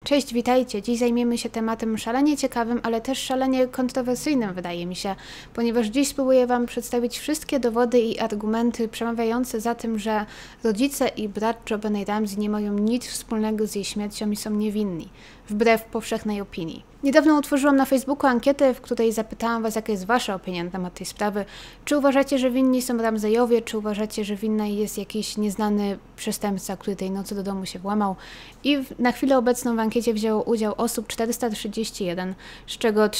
Cześć, witajcie! Dziś zajmiemy się tematem szalenie ciekawym, ale też szalenie kontrowersyjnym, wydaje mi się, ponieważ dziś spróbuję Wam przedstawić wszystkie dowody i argumenty przemawiające za tym, że rodzice i brat JoBennej Ramsey nie mają nic wspólnego z jej śmiercią i są niewinni, wbrew powszechnej opinii. Niedawno utworzyłam na Facebooku ankietę, w której zapytałam Was, jaka jest Wasza opinia na temat tej sprawy. Czy uważacie, że winni są Ramseyowie, czy uważacie, że winny jest jakiś nieznany przestępca, który tej nocy do domu się włamał? I na chwilę obecną w ankiecie wzięło udział osób 431, z czego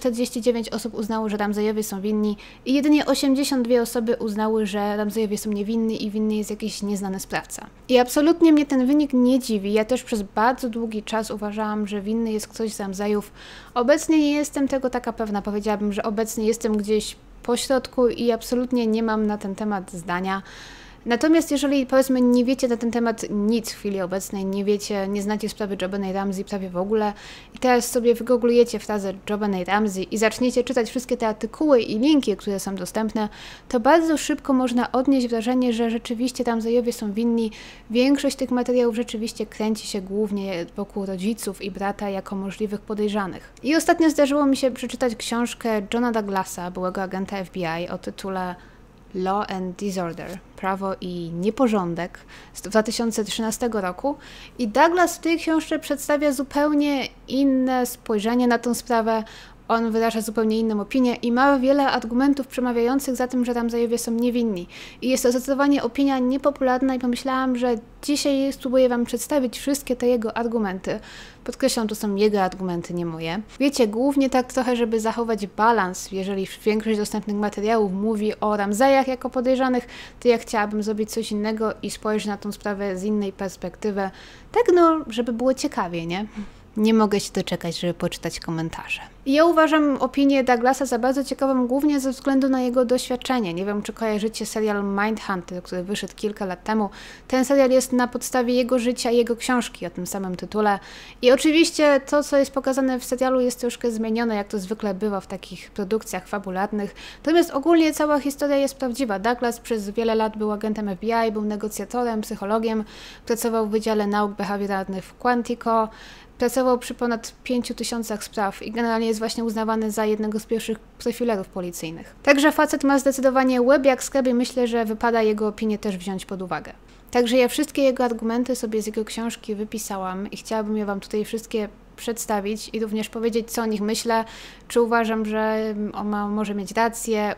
349 osób uznało, że Ramseyowie są winni i jedynie 82 osoby uznały, że Ramseyowie są niewinni i winny jest jakiś nieznany sprawca. I absolutnie mnie ten wynik nie dziwi. Ja też przez bardzo długi czas uważałam, że winny jest ktoś z Ramseyów. Obecnie nie jestem tego taka pewna. Powiedziałabym, że obecnie jestem gdzieś pośrodku i absolutnie nie mam na ten temat zdania. Natomiast jeżeli, powiedzmy, nie wiecie na ten temat nic w chwili obecnej, nie wiecie, nie znacie sprawy JoBennej Ramsey prawie w ogóle i teraz sobie wygooglujecie frazę JoBennej Ramsey i zaczniecie czytać wszystkie te artykuły i linki, które są dostępne, to bardzo szybko można odnieść wrażenie, że rzeczywiście Ramseyowie są winni. Większość tych materiałów rzeczywiście kręci się głównie wokół rodziców i brata jako możliwych podejrzanych. I ostatnio zdarzyło mi się przeczytać książkę Johna Douglasa, byłego agenta FBI, o tytule Law and Disorder, Prawo i Nieporządek z 2013 roku i Douglas w tej książce przedstawia zupełnie inne spojrzenie na tę sprawę. On wyraża zupełnie inną opinię i ma wiele argumentów przemawiających za tym, że Ramseyowie są niewinni. I jest to zdecydowanie opinia niepopularna i pomyślałam, że dzisiaj spróbuję Wam przedstawić wszystkie te jego argumenty. Podkreślam, to są jego argumenty, nie moje. Wiecie, głównie tak trochę, żeby zachować balans. Jeżeli większość dostępnych materiałów mówi o Ramseyach jako podejrzanych, to ja chciałabym zrobić coś innego i spojrzeć na tą sprawę z innej perspektywy. Tak żeby było ciekawie, nie? Nie mogę się doczekać, żeby poczytać komentarze. Ja uważam opinię Douglasa za bardzo ciekawą, głównie ze względu na jego doświadczenie. Nie wiem, czy kojarzycie serial Mindhunter, który wyszedł kilka lat temu. Ten serial jest na podstawie jego życia i jego książki o tym samym tytule. I oczywiście to, co jest pokazane w serialu, jest troszkę zmienione, jak to zwykle bywa w takich produkcjach fabularnych. Natomiast ogólnie cała historia jest prawdziwa. Douglas przez wiele lat był agentem FBI, był negocjatorem, psychologiem, pracował w Wydziale Nauk Behawioralnych w Quantico, pracował przy ponad 5000 spraw i generalnie jest właśnie uznawany za jednego z pierwszych profilerów policyjnych. Także facet ma zdecydowanie łeb jak sklep i myślę, że wypada jego opinię też wziąć pod uwagę. Także ja wszystkie jego argumenty sobie z jego książki wypisałam i chciałabym je Wam tutaj wszystkie przedstawić i również powiedzieć, co o nich myślę, czy uważam, że on może mieć rację,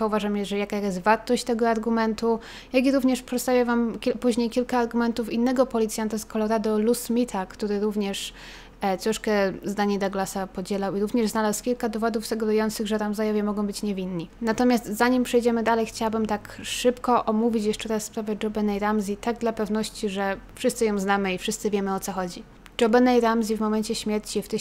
jaka jest wartość tego argumentu, jak i również przedstawię Wam później kilka argumentów innego policjanta z Colorado, Lou Smitha, który również troszkę zdanie Douglasa podzielał i również znalazł kilka dowodów sugerujących, że Ramseyowie mogą być niewinni. Natomiast zanim przejdziemy dalej, chciałabym tak szybko omówić jeszcze raz sprawę JoBennej Ramsey, tak dla pewności, że wszyscy ją znamy i wszyscy wiemy, o co chodzi. JoBennej Ramsey w momencie śmierci w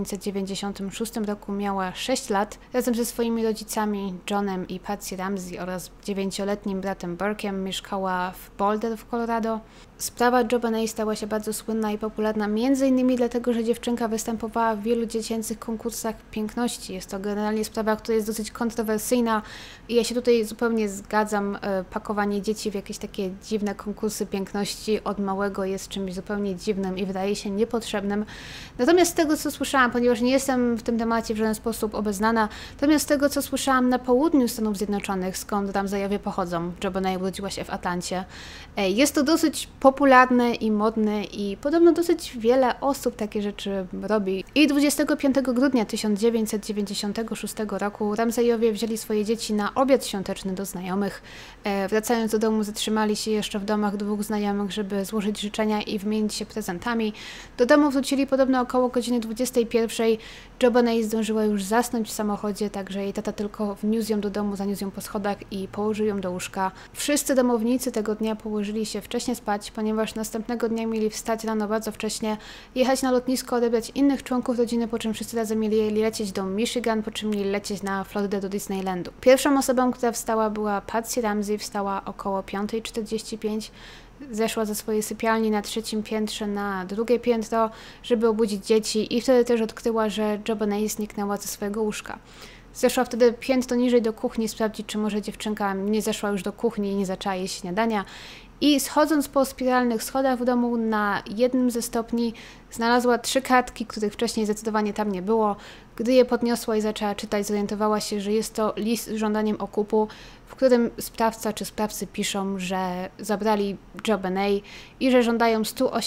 1996 roku miała 6 lat. Razem ze swoimi rodzicami Johnem i Patsy Ramsey oraz 9-letnim bratem Burkiem mieszkała w Boulder w Colorado. Sprawa JoBennej stała się bardzo słynna i popularna m.in. dlatego, że dziewczynka występowała w wielu dziecięcych konkursach piękności. Jest to generalnie sprawa, która jest dosyć kontrowersyjna i ja się tutaj zupełnie zgadzam. Pakowanie dzieci w jakieś takie dziwne konkursy piękności od małego jest czymś zupełnie dziwnym i wydaje się niepotrzebnym. Natomiast z tego, co słyszałam, ponieważ nie jestem w tym temacie w żaden sposób obeznana, natomiast z tego, co słyszałam na południu Stanów Zjednoczonych, skąd Ramseyowie pochodzą, JoBennej urodziła się w Atlancie, jest to dosyć popularne i modne i podobno dosyć wiele osób takie rzeczy robi. I 25 grudnia 1996 roku Ramseyowie wzięli swoje dzieci na obiad świąteczny do znajomych. Wracając do domu, zatrzymali się jeszcze w domach dwóch znajomych, żeby złożyć życzenia i wymienić się prezentami. Do domu wrócili podobno około godziny 21. JoBennej zdążyła już zasnąć w samochodzie, także jej tata tylko wniósł ją do domu, zaniósł ją po schodach i położył ją do łóżka. Wszyscy domownicy tego dnia położyli się wcześnie spać, ponieważ następnego dnia mieli wstać rano bardzo wcześnie, jechać na lotnisko, odebrać innych członków rodziny, po czym wszyscy razem mieli lecieć do Michigan, po czym mieli lecieć na Florydę do Disneylandu. Pierwszą osobą, która wstała, była Patsy Ramsey, wstała około 5:45. Zeszła ze swojej sypialni na 3. piętrze na 2. piętro, żeby obudzić dzieci i wtedy też odkryła, że JoBennej zniknęła ze swojego łóżka. Zeszła wtedy piętro niżej do kuchni sprawdzić, czy może dziewczynka nie zeszła już do kuchni i nie zaczęła jeść śniadania i schodząc po spiralnych schodach w domu na jednym ze stopni znalazła 3 kartki, których wcześniej zdecydowanie tam nie było. Gdy je podniosła i zaczęła czytać, zorientowała się, że jest to list z żądaniem okupu, w którym sprawca czy sprawcy piszą, że zabrali JonBenét i że żądają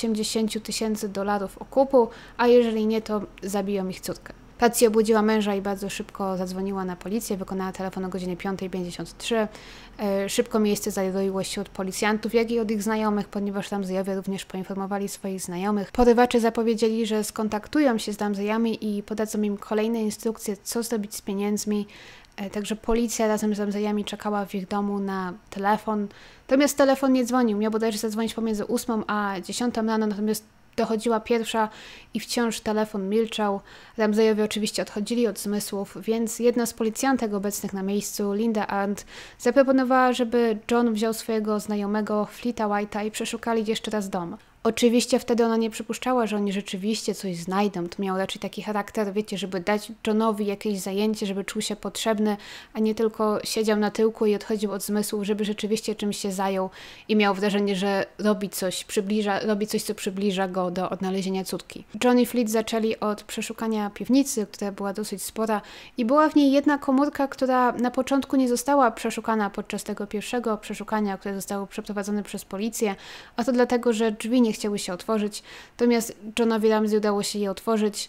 $180,000 okupu, a jeżeli nie, to zabiją ich córkę. Patsy obudziła męża i bardzo szybko zadzwoniła na policję, wykonała telefon o godzinie 5:53. Szybko miejsce zajęło się od policjantów, jak i od ich znajomych, ponieważ Ramseyowie również poinformowali swoich znajomych. Porywacze zapowiedzieli, że skontaktują się z Ramseyami i podadzą im kolejne instrukcje, co zrobić z pieniędzmi. Także policja razem z Ramseyami czekała w ich domu na telefon. Natomiast telefon nie dzwonił. Miał bodajże zadzwonić pomiędzy 8 a 10 rano, natomiast dochodziła pierwsza i wciąż telefon milczał. Ramseyowie oczywiście odchodzili od zmysłów, więc jedna z policjantek obecnych na miejscu, Linda Arndt, zaproponowała, żeby John wziął swojego znajomego Fleeta White'a i przeszukali jeszcze raz dom. Oczywiście wtedy ona nie przypuszczała, że oni rzeczywiście coś znajdą. To miał raczej taki charakter, wiecie, żeby dać Johnowi jakieś zajęcie, żeby czuł się potrzebny, a nie tylko siedział na tyłku i odchodził od zmysłów, żeby rzeczywiście czymś się zajął i miał wrażenie, że robi coś, co przybliża go do odnalezienia córki. John i Fleet zaczęli od przeszukania piwnicy, która była dosyć spora i była w niej jedna komórka, która na początku nie została przeszukana podczas tego pierwszego przeszukania, które zostało przeprowadzone przez policję, a to dlatego, że drzwi nie chciały się otworzyć, natomiast Johnowi Ramsey udało się je otworzyć.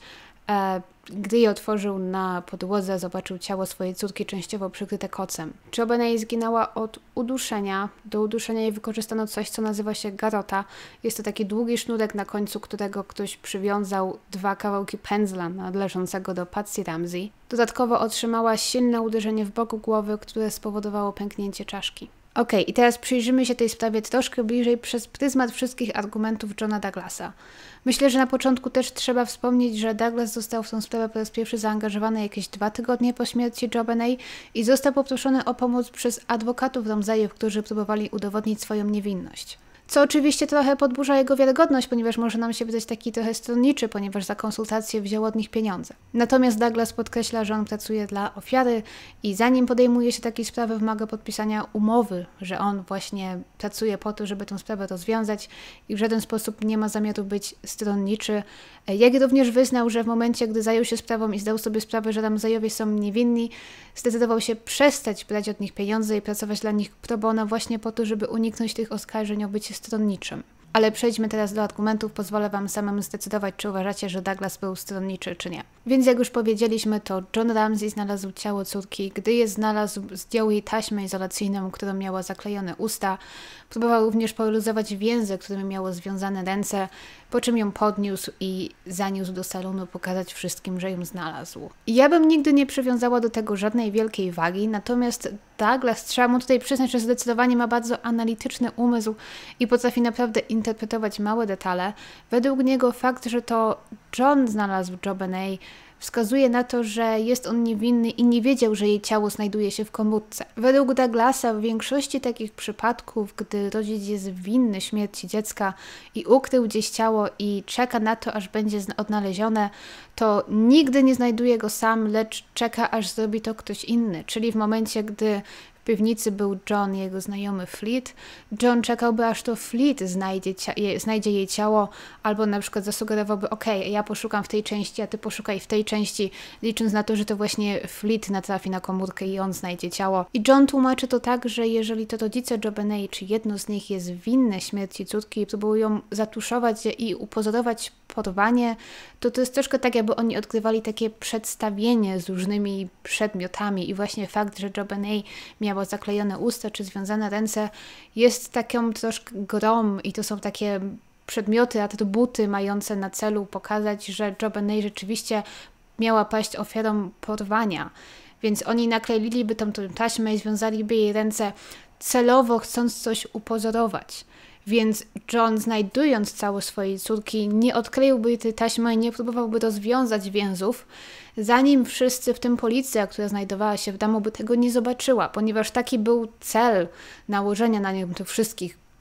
Gdy je otworzył, na podłodze zobaczył ciało swojej córki częściowo przykryte kocem. JonBenét zginęła od uduszenia. Do uduszenia jej wykorzystano coś, co nazywa się garrota. Jest to taki długi sznurek, na końcu którego ktoś przywiązał 2 kawałki pędzla należącego do Patsy Ramsey. Dodatkowo otrzymała silne uderzenie w bok głowy, które spowodowało pęknięcie czaszki. Okej, i teraz przyjrzymy się tej sprawie troszkę bliżej przez pryzmat wszystkich argumentów Johna Douglasa. Myślę, że na początku też trzeba wspomnieć, że Douglas został w tą sprawę po raz pierwszy zaangażowany jakieś 2 tygodnie po śmierci JonBenét i został poproszony o pomoc przez adwokatów Ramseyów, którzy próbowali udowodnić swoją niewinność. Co oczywiście trochę podburza jego wiarygodność, ponieważ może nam się wydać taki trochę stronniczy, ponieważ za konsultacje wziął od nich pieniądze. Natomiast Douglas podkreśla, że on pracuje dla ofiary i zanim podejmuje się takiej sprawy, wymaga podpisania umowy, że on właśnie pracuje po to, żeby tę sprawę rozwiązać i w żaden sposób nie ma zamiaru być stronniczy. Jak również wyznał, że w momencie, gdy zajął się sprawą i zdał sobie sprawę, że Ramseyowie są niewinni, zdecydował się przestać brać od nich pieniądze i pracować dla nich pro bono właśnie po to, żeby uniknąć tych oskarżeń o bycie stronniczym. Ale przejdźmy teraz do argumentów, pozwolę Wam samym zdecydować, czy uważacie, że Douglas był stronniczy, czy nie. Więc jak już powiedzieliśmy, to John Ramsey znalazł ciało córki. Gdy je znalazł, zdjął jej taśmę izolacyjną, którą miała zaklejone usta. Próbował również poluzować więzy, którymi miało związane ręce, po czym ją podniósł i zaniósł do salonu pokazać wszystkim, że ją znalazł. Ja bym nigdy nie przywiązała do tego żadnej wielkiej wagi, natomiast Douglas, trzeba mu tutaj przyznać, że zdecydowanie ma bardzo analityczny umysł i potrafi naprawdę interpretować małe detale. Według niego fakt, że to John znalazł JonBenét, wskazuje na to, że jest on niewinny i nie wiedział, że jej ciało znajduje się w komórce. Według Douglasa w większości takich przypadków, gdy rodzic jest winny śmierci dziecka i ukrył gdzieś ciało i czeka na to, aż będzie odnalezione, to nigdy nie znajduje go sam, lecz czeka, aż zrobi to ktoś inny. Czyli w momencie, gdy w piwnicy był John i jego znajomy Fleet, John czekałby, aż to Fleet znajdzie jej ciało, albo na przykład zasugerowałby, okej, ja poszukam w tej części, a ty poszukaj w tej części, licząc na to, że to właśnie Fleet natrafi na komórkę i on znajdzie ciało. I John tłumaczy to tak, że jeżeli to rodzice JonBenét, czy jedno z nich jest winne śmierci córki i próbują zatuszować i upozorować porwanie, to jest troszkę tak, jakby oni odgrywali takie przedstawienie z różnymi przedmiotami i właśnie fakt, że JonBenét miała zaklejone usta czy związane ręce, jest taką troszkę grą i to są takie przedmioty, atrybuty mające na celu pokazać, że JonBenét rzeczywiście miała paść ofiarą porwania. Więc oni nakleiliby tą taśmę i związaliby jej ręce celowo, chcąc coś upozorować. Więc John, znajdując ciało swojej córki, nie odkleiłby tej taśmy i nie próbowałby rozwiązać więzów, zanim wszyscy, w tym policja, która znajdowała się w domu, by tego nie zobaczyła, ponieważ taki był cel nałożenia na nią tych wszystkich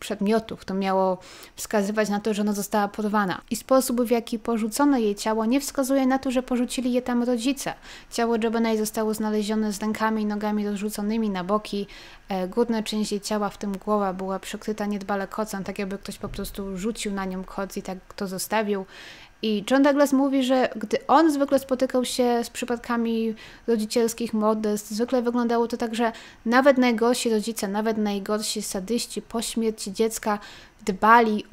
przedmiotów. To miało wskazywać na to, że ona została porwana. I sposób, w jaki porzucono jej ciało, nie wskazuje na to, że porzucili je tam rodzice. Ciało JoBenét zostało znalezione z rękami i nogami rozrzuconymi na boki. Górna część jej ciała, w tym głowa, była przykryta niedbale kocem, tak jakby ktoś po prostu rzucił na nią koc i tak to zostawił. I John Douglas mówi, że gdy on zwykle spotykał się z przypadkami rodzicielskich morderstw, zwykle wyglądało to tak, że nawet najgorsi rodzice, nawet najgorsi sadyści po śmierci dziecka dbali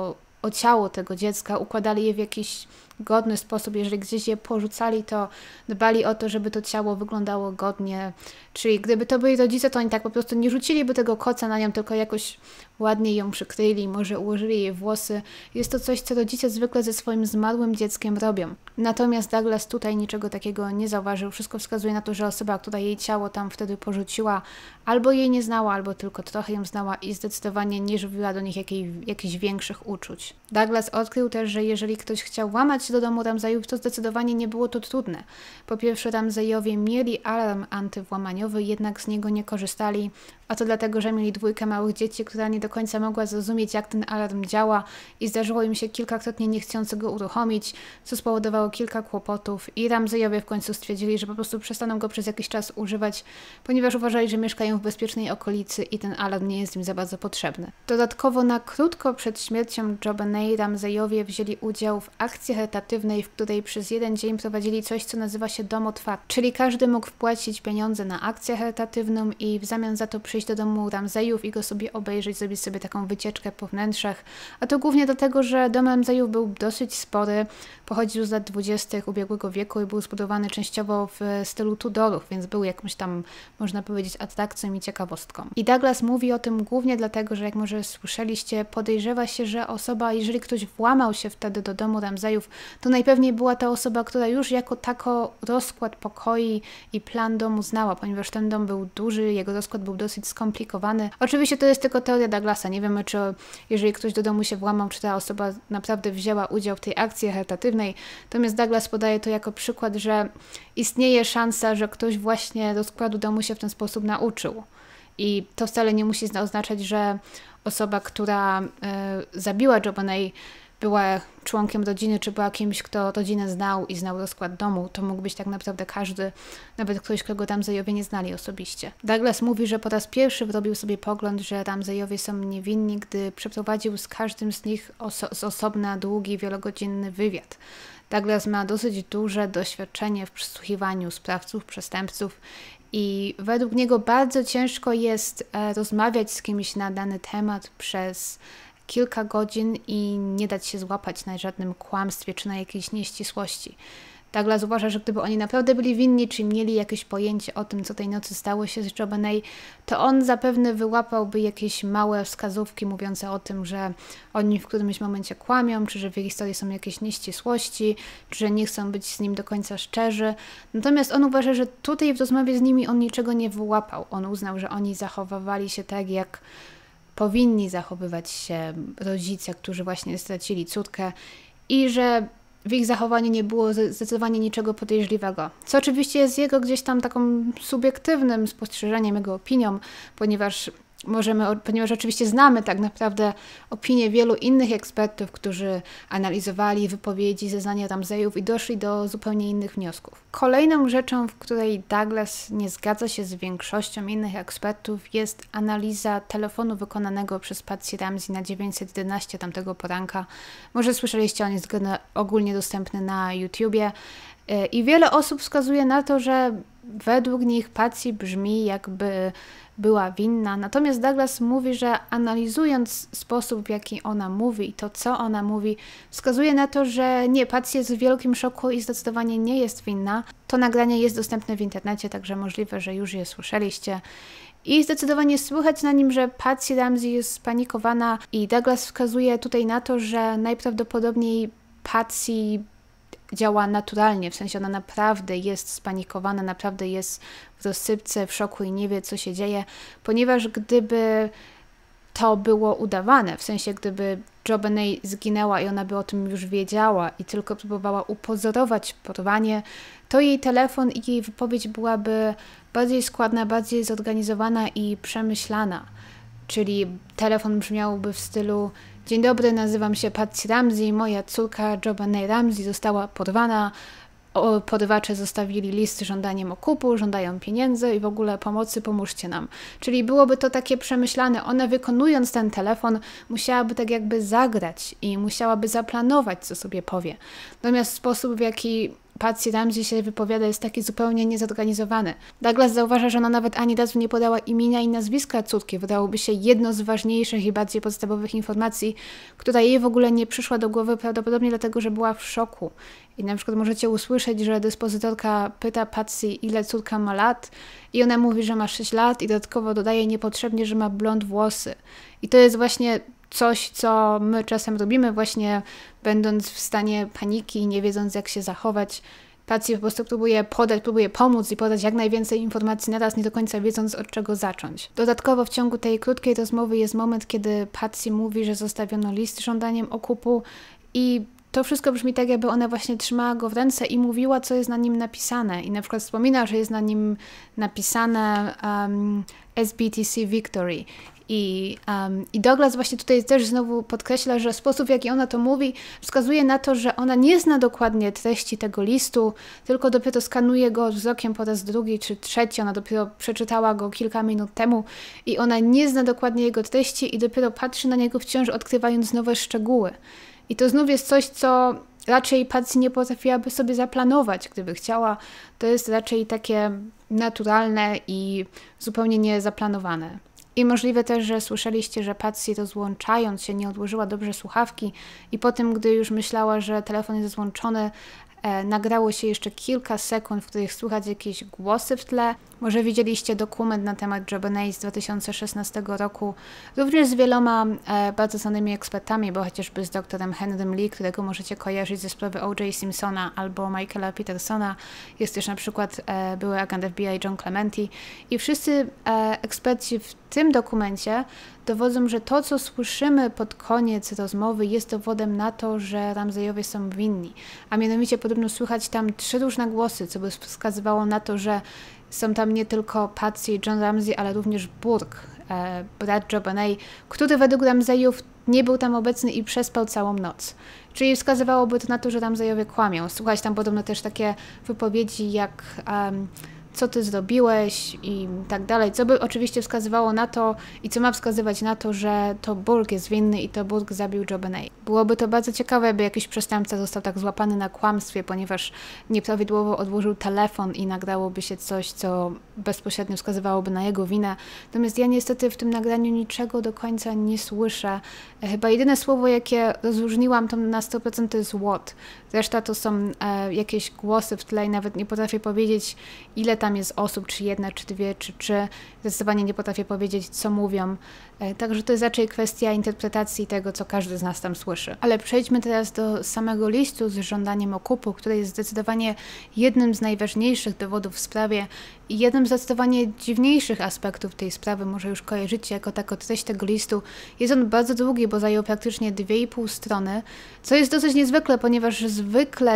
o ciało tego dziecka, układali je w jakiś godny sposób. Jeżeli gdzieś je porzucali, to dbali o to, żeby to ciało wyglądało godnie. Czyli gdyby to byli rodzice, to oni tak po prostu nie rzuciliby tego koca na nią, tylko jakoś ładnie ją przykryli, może ułożyli jej włosy. Jest to coś, co rodzice zwykle ze swoim zmarłym dzieckiem robią. Natomiast Douglas tutaj niczego takiego nie zauważył. Wszystko wskazuje na to, że osoba, która jej ciało tam wtedy porzuciła, albo jej nie znała, albo tylko trochę ją znała i zdecydowanie nie żywiła do nich jakichś większych uczuć. Douglas odkrył też, że jeżeli ktoś chciał włamać się do domu Ramsayów, to zdecydowanie nie było to trudne. Po pierwsze, Ramsayowie mieli alarm antywłamaniowy, jednak z niego nie korzystali, a to dlatego, że mieli 2 małych dzieci, która nie do końca mogła zrozumieć, jak ten alarm działa i zdarzyło im się kilkakrotnie niechcący go uruchomić, co spowodowało kilka kłopotów i Ramsayowie w końcu stwierdzili, że po prostu przestaną go przez jakiś czas używać, ponieważ uważali, że mieszkają w bezpiecznej okolicy i ten alarm nie jest im za bardzo potrzebny. Dodatkowo na krótko przed śmiercią JoBenét Ramsayowie wzięli udział w akcji charytatywnej, w której przez 1 dzień prowadzili coś, co nazywa się dom otwarty, czyli każdy mógł wpłacić pieniądze na akcję charytatywną i w zamian za to przyjść do domu Ramsayów i go sobie obejrzeć, zrobić sobie taką wycieczkę po wnętrzach. A to głównie dlatego, że dom Ramsayów był dosyć spory, pochodził z lat 20. ubiegłego wieku i był zbudowany częściowo w stylu Tudorów, więc był jakąś tam, można powiedzieć, atrakcją i ciekawostką. I Douglas mówi o tym głównie dlatego, że jak może słyszeliście, podejrzewa się, że osoba, jeżeli ktoś włamał się wtedy do domu Ramsayów, to najpewniej była ta osoba, która już jako tako rozkład pokoi i plan domu znała, ponieważ ten dom był duży, jego rozkład był dosyć skomplikowany. Oczywiście to jest tylko teoria Douglasa. Nie wiemy, czy jeżeli ktoś do domu się włamał, czy ta osoba naprawdę wzięła udział w tej akcji charytatywnej. Natomiast Douglas podaje to jako przykład, że istnieje szansa, że ktoś właśnie rozkładu domu się w ten sposób nauczył. I to wcale nie musi oznaczać, że osoba, która zabiła JoBenét, była członkiem rodziny, czy była kimś, kto rodzinę znał i znał rozkład domu. To mógł być tak naprawdę każdy, nawet ktoś, kogo Ramsayowie nie znali osobiście. Douglas mówi, że po raz pierwszy wyrobił sobie pogląd, że Ramsayowie są niewinni, gdy przeprowadził z każdym z nich z osobna długi, wielogodzinny wywiad. Douglas ma dosyć duże doświadczenie w przesłuchiwaniu sprawców, przestępców i według niego bardzo ciężko jest rozmawiać z kimś na dany temat przez kilka godzin i nie dać się złapać na żadnym kłamstwie czy na jakiejś nieścisłości. Douglas uważa, że gdyby oni naprawdę byli winni, czy mieli jakieś pojęcie o tym, co tej nocy stało się z JoBenét, to on zapewne wyłapałby jakieś małe wskazówki mówiące o tym, że oni w którymś momencie kłamią, czy że w ich historii są jakieś nieścisłości, czy że nie chcą być z nim do końca szczerzy. Natomiast on uważa, że tutaj w rozmowie z nimi on niczego nie wyłapał. On uznał, że oni zachowywali się tak, jak powinni zachowywać się rodzice, którzy właśnie stracili córkę i że w ich zachowaniu nie było zdecydowanie niczego podejrzliwego. Co oczywiście jest jego gdzieś tam taką subiektywnym spostrzeżeniem, jego opinią, ponieważ oczywiście znamy tak naprawdę opinie wielu innych ekspertów, którzy analizowali wypowiedzi, zeznania Ramsayów i doszli do zupełnie innych wniosków. Kolejną rzeczą, w której Douglas nie zgadza się z większością innych ekspertów, jest analiza telefonu wykonanego przez Patsy Ramsey na 911 tamtego poranka. Może słyszeliście, on jest ogólnie dostępny na YouTubie. I wiele osób wskazuje na to, że według nich Patsy brzmi, jakby była winna. Natomiast Douglas mówi, że analizując sposób, w jaki ona mówi i to, co ona mówi, wskazuje na to, że nie, Patsy jest w wielkim szoku i zdecydowanie nie jest winna. To nagranie jest dostępne w internecie, także możliwe, że już je słyszeliście. I zdecydowanie słychać na nim, że Patsy Ramsey jest spanikowana i Douglas wskazuje tutaj na to, że najprawdopodobniej Patsy działa naturalnie, w sensie ona naprawdę jest spanikowana, naprawdę jest w rozsypce, w szoku i nie wie, co się dzieje, ponieważ gdyby to było udawane, w sensie gdyby JoBenét zginęła i ona by o tym już wiedziała i tylko próbowała upozorować porwanie, to jej telefon i jej wypowiedź byłaby bardziej składna, bardziej zorganizowana i przemyślana. czyli telefon brzmiałby w stylu: dzień dobry, nazywam się Patsy Ramsey, moja córka JoBenét Ramsey została porwana, porywacze zostawili list z żądaniem okupu, żądają pieniędzy i w ogóle pomocy, pomóżcie nam. Czyli byłoby to takie przemyślane. Ona, wykonując ten telefon, musiałaby tak jakby zagrać i musiałaby zaplanować, co sobie powie. Natomiast sposób, w jaki Patsy Ramsey się wypowiada, jest taki zupełnie niezorganizowany. Douglas zauważa, że ona nawet ani razu nie podała imienia i nazwiska córki. Wydałoby się jedno z ważniejszych i bardziej podstawowych informacji, która jej w ogóle nie przyszła do głowy, prawdopodobnie dlatego, że była w szoku. I na przykład możecie usłyszeć, że dyspozytorka pyta Patsy, ile córka ma lat, i ona mówi, że ma 6 lat i dodatkowo dodaje niepotrzebnie, że ma blond włosy. I to jest właśnie coś, co my czasem robimy, właśnie będąc w stanie paniki i nie wiedząc, jak się zachować. Patsy po prostu próbuje pomóc i podać jak najwięcej informacji naraz, nie do końca wiedząc, od czego zacząć. Dodatkowo w ciągu tej krótkiej rozmowy jest moment, kiedy Patsy mówi, że zostawiono list z żądaniem okupu i to wszystko brzmi tak, jakby ona właśnie trzymała go w ręce i mówiła, co jest na nim napisane. I na przykład wspomina, że jest na nim napisane SBTC Victory. I Douglas właśnie tutaj też znowu podkreśla, że sposób, w jaki ona to mówi, wskazuje na to, że ona nie zna dokładnie treści tego listu, tylko dopiero skanuje go wzrokiem po raz drugi czy trzeci. Ona dopiero przeczytała go kilka minut temu i ona nie zna dokładnie jego treści i dopiero patrzy na niego wciąż, odkrywając nowe szczegóły. I to znów jest coś, co raczej Patsy nie potrafiłaby sobie zaplanować, gdyby chciała. To jest raczej takie naturalne i zupełnie niezaplanowane. I możliwe też, że słyszeliście, że Patsy, rozłączając się, nie odłożyła dobrze słuchawki i potem, gdy już myślała, że telefon jest złączony, nagrało się jeszcze kilka sekund, w których słychać jakieś głosy w tle. Może widzieliście dokument na temat JoBenét z 2016 roku, również z wieloma bardzo znanymi ekspertami, bo chociażby z doktorem Henrym Lee, którego możecie kojarzyć ze sprawy O.J. Simpsona albo Michaela Petersona. Jest też na przykład były agent FBI John Clementi i wszyscy eksperci w tym dokumencie dowodzą, że to, co słyszymy pod koniec rozmowy, jest dowodem na to, że Ramseyowie są winni. A mianowicie podobno słychać tam 3 różne głosy, co by wskazywało na to, że są tam nie tylko Patsy i John Ramsey, ale również Burke, brat JoBenét, który według Ramseyów nie był tam obecny i przespał całą noc. Czyli wskazywałoby to na to, że Ramseyowie kłamią. Słuchać tam podobno też takie wypowiedzi jak co ty zrobiłeś i tak dalej, co by oczywiście wskazywało na to i co ma wskazywać na to, że to Burke jest winny i to Burke zabił JoBenét. Byłoby to bardzo ciekawe, jakby jakiś przestępca został tak złapany na kłamstwie, ponieważ nieprawidłowo odłożył telefon i nagrałoby się coś, co bezpośrednio wskazywałoby na jego winę. Natomiast ja niestety w tym nagraniu niczego do końca nie słyszę. Chyba jedyne słowo, jakie rozróżniłam to na 100%, to jest what. Reszta to są jakieś głosy w tle i nawet nie potrafię powiedzieć, ile tam jest osób, czy 1, czy 2, czy 3. Zdecydowanie nie potrafię powiedzieć, co mówią. Także to jest raczej kwestia interpretacji tego, co każdy z nas tam słyszy. Ale przejdźmy teraz do samego listu z żądaniem okupu, który jest zdecydowanie jednym z najważniejszych dowodów w sprawie i jednym z zdecydowanie dziwniejszych aspektów tej sprawy. Może już kojarzycie jako taką treść tego listu. Jest on bardzo długi, bo zajął praktycznie 2,5 strony, co jest dosyć niezwykle, ponieważ zwykle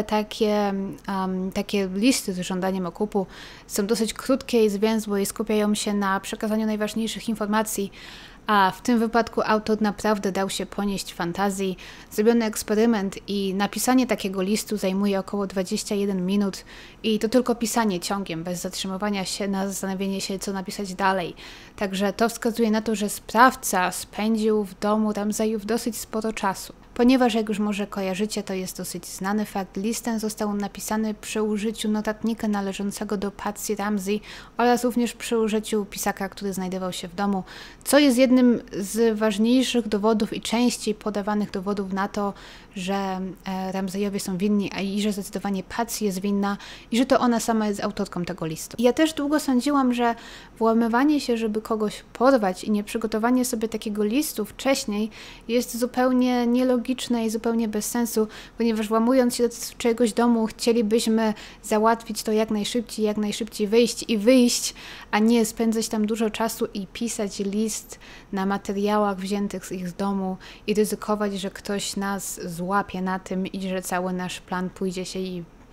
takie listy z żądaniem okupu są dosyć krótkie i zwięzłe i skupiają się na przekazaniu najważniejszych informacji, a w tym wypadku autor naprawdę dał się ponieść fantazji. Zrobiono eksperyment i napisanie takiego listu zajmuje około 21 minut i to tylko pisanie ciągiem, bez zatrzymywania się na zastanowienie się, co napisać dalej. Także to wskazuje na to, że sprawca spędził w domu Ramseyów dosyć sporo czasu. Ponieważ, jak już może kojarzycie, to jest dosyć znany fakt, list ten został napisany przy użyciu notatnika należącego do Patsy Ramsey oraz również przy użyciu pisaka, który znajdował się w domu, co jest jednym z ważniejszych dowodów i częściej podawanych dowodów na to, że Ramseyowie są winni, a i że zdecydowanie Patsy jest winna i że to ona sama jest autorką tego listu. Ja też długo sądziłam, że włamywanie się, żeby kogoś porwać i nieprzygotowanie sobie takiego listu wcześniej jest zupełnie nielogiczne i zupełnie bez sensu, ponieważ włamując się do czyjegoś domu chcielibyśmy załatwić to jak najszybciej wyjść, a nie spędzać tam dużo czasu i pisać list na materiałach wziętych z ich domu i ryzykować, że ktoś nas złapie na tym i że cały nasz plan pójdzie się i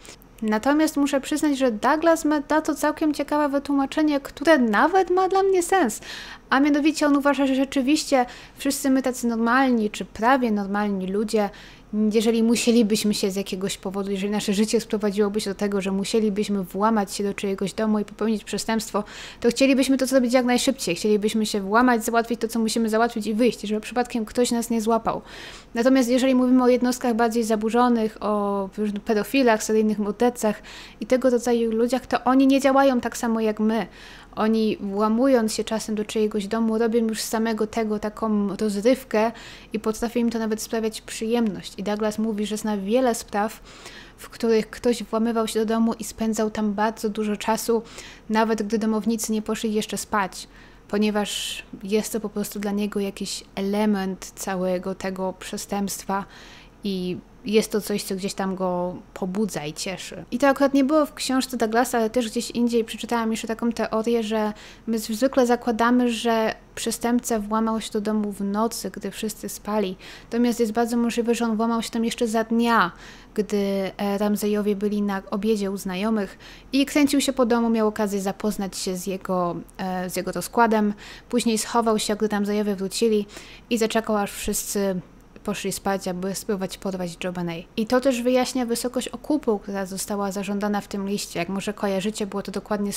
Natomiast muszę przyznać, że Douglas ma na to całkiem ciekawe wytłumaczenie, które nawet ma dla mnie sens. A mianowicie on uważa, że rzeczywiście wszyscy my tacy normalni, czy prawie normalni ludzie, jeżeli musielibyśmy się z jakiegoś powodu, jeżeli nasze życie sprowadziłoby się do tego, że musielibyśmy włamać się do czyjegoś domu i popełnić przestępstwo, to chcielibyśmy to zrobić jak najszybciej. Chcielibyśmy się włamać, załatwić to, co musimy załatwić i wyjść, żeby przypadkiem ktoś nas nie złapał. Natomiast jeżeli mówimy o jednostkach bardziej zaburzonych, o pedofilach, seryjnych mordercach i tego rodzaju ludziach, to oni nie działają tak samo jak my. Oni, włamując się czasem do czyjegoś domu, robią już z samego tego taką rozrywkę i potrafi im to nawet sprawiać przyjemność. I Douglas mówi, że zna wiele spraw, w których ktoś włamywał się do domu i spędzał tam bardzo dużo czasu, nawet gdy domownicy nie poszli jeszcze spać, ponieważ jest to po prostu dla niego jakiś element całego tego przestępstwa i jest to coś, co gdzieś tam go pobudza i cieszy. I to akurat nie było w książce Douglasa, ale też gdzieś indziej przeczytałam jeszcze taką teorię, że my zwykle zakładamy, że przestępca włamał się do domu w nocy, gdy wszyscy spali. Natomiast jest bardzo możliwe, że on włamał się tam jeszcze za dnia, gdy Ramseyowie byli na obiedzie u znajomych i kręcił się po domu, miał okazję zapoznać się z jego rozkładem. Później schował się, gdy Ramseyowie wrócili i zaczekał, aż wszyscy poszli spać, aby spróbować porwać JonBenét. I to też wyjaśnia wysokość okupu, która została zażądana w tym liście. Jak może kojarzycie, było to dokładnie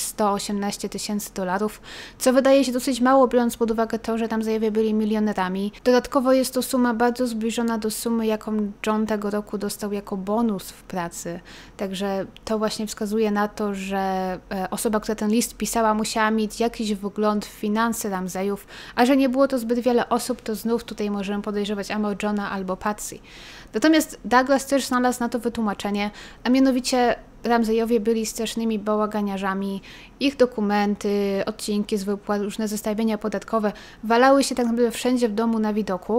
$118,000, co wydaje się dosyć mało, biorąc pod uwagę to, że Ramseyowie byli milionerami. Dodatkowo jest to suma bardzo zbliżona do sumy, jaką John tego roku dostał jako bonus w pracy. Także to właśnie wskazuje na to, że osoba, która ten list pisała, musiała mieć jakiś wgląd w finanse Ramseyów, a że nie było to zbyt wiele osób, to znów tutaj możemy podejrzewać albo Johna, albo Patsy. Natomiast Douglas też znalazł na to wytłumaczenie, a mianowicie Ramseyowie byli strasznymi bałaganiarzami, ich dokumenty, odcinki z wypłat, różne zestawienia podatkowe walały się tak naprawdę wszędzie w domu na widoku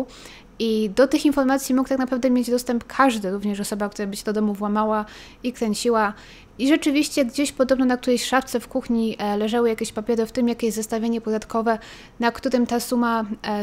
i do tych informacji mógł tak naprawdę mieć dostęp każdy, również osoba, która by się do domu włamała i kręciła. I rzeczywiście gdzieś podobno na którejś szafce w kuchni leżały jakieś papiery, w tym jakieś zestawienie podatkowe, na którym ta suma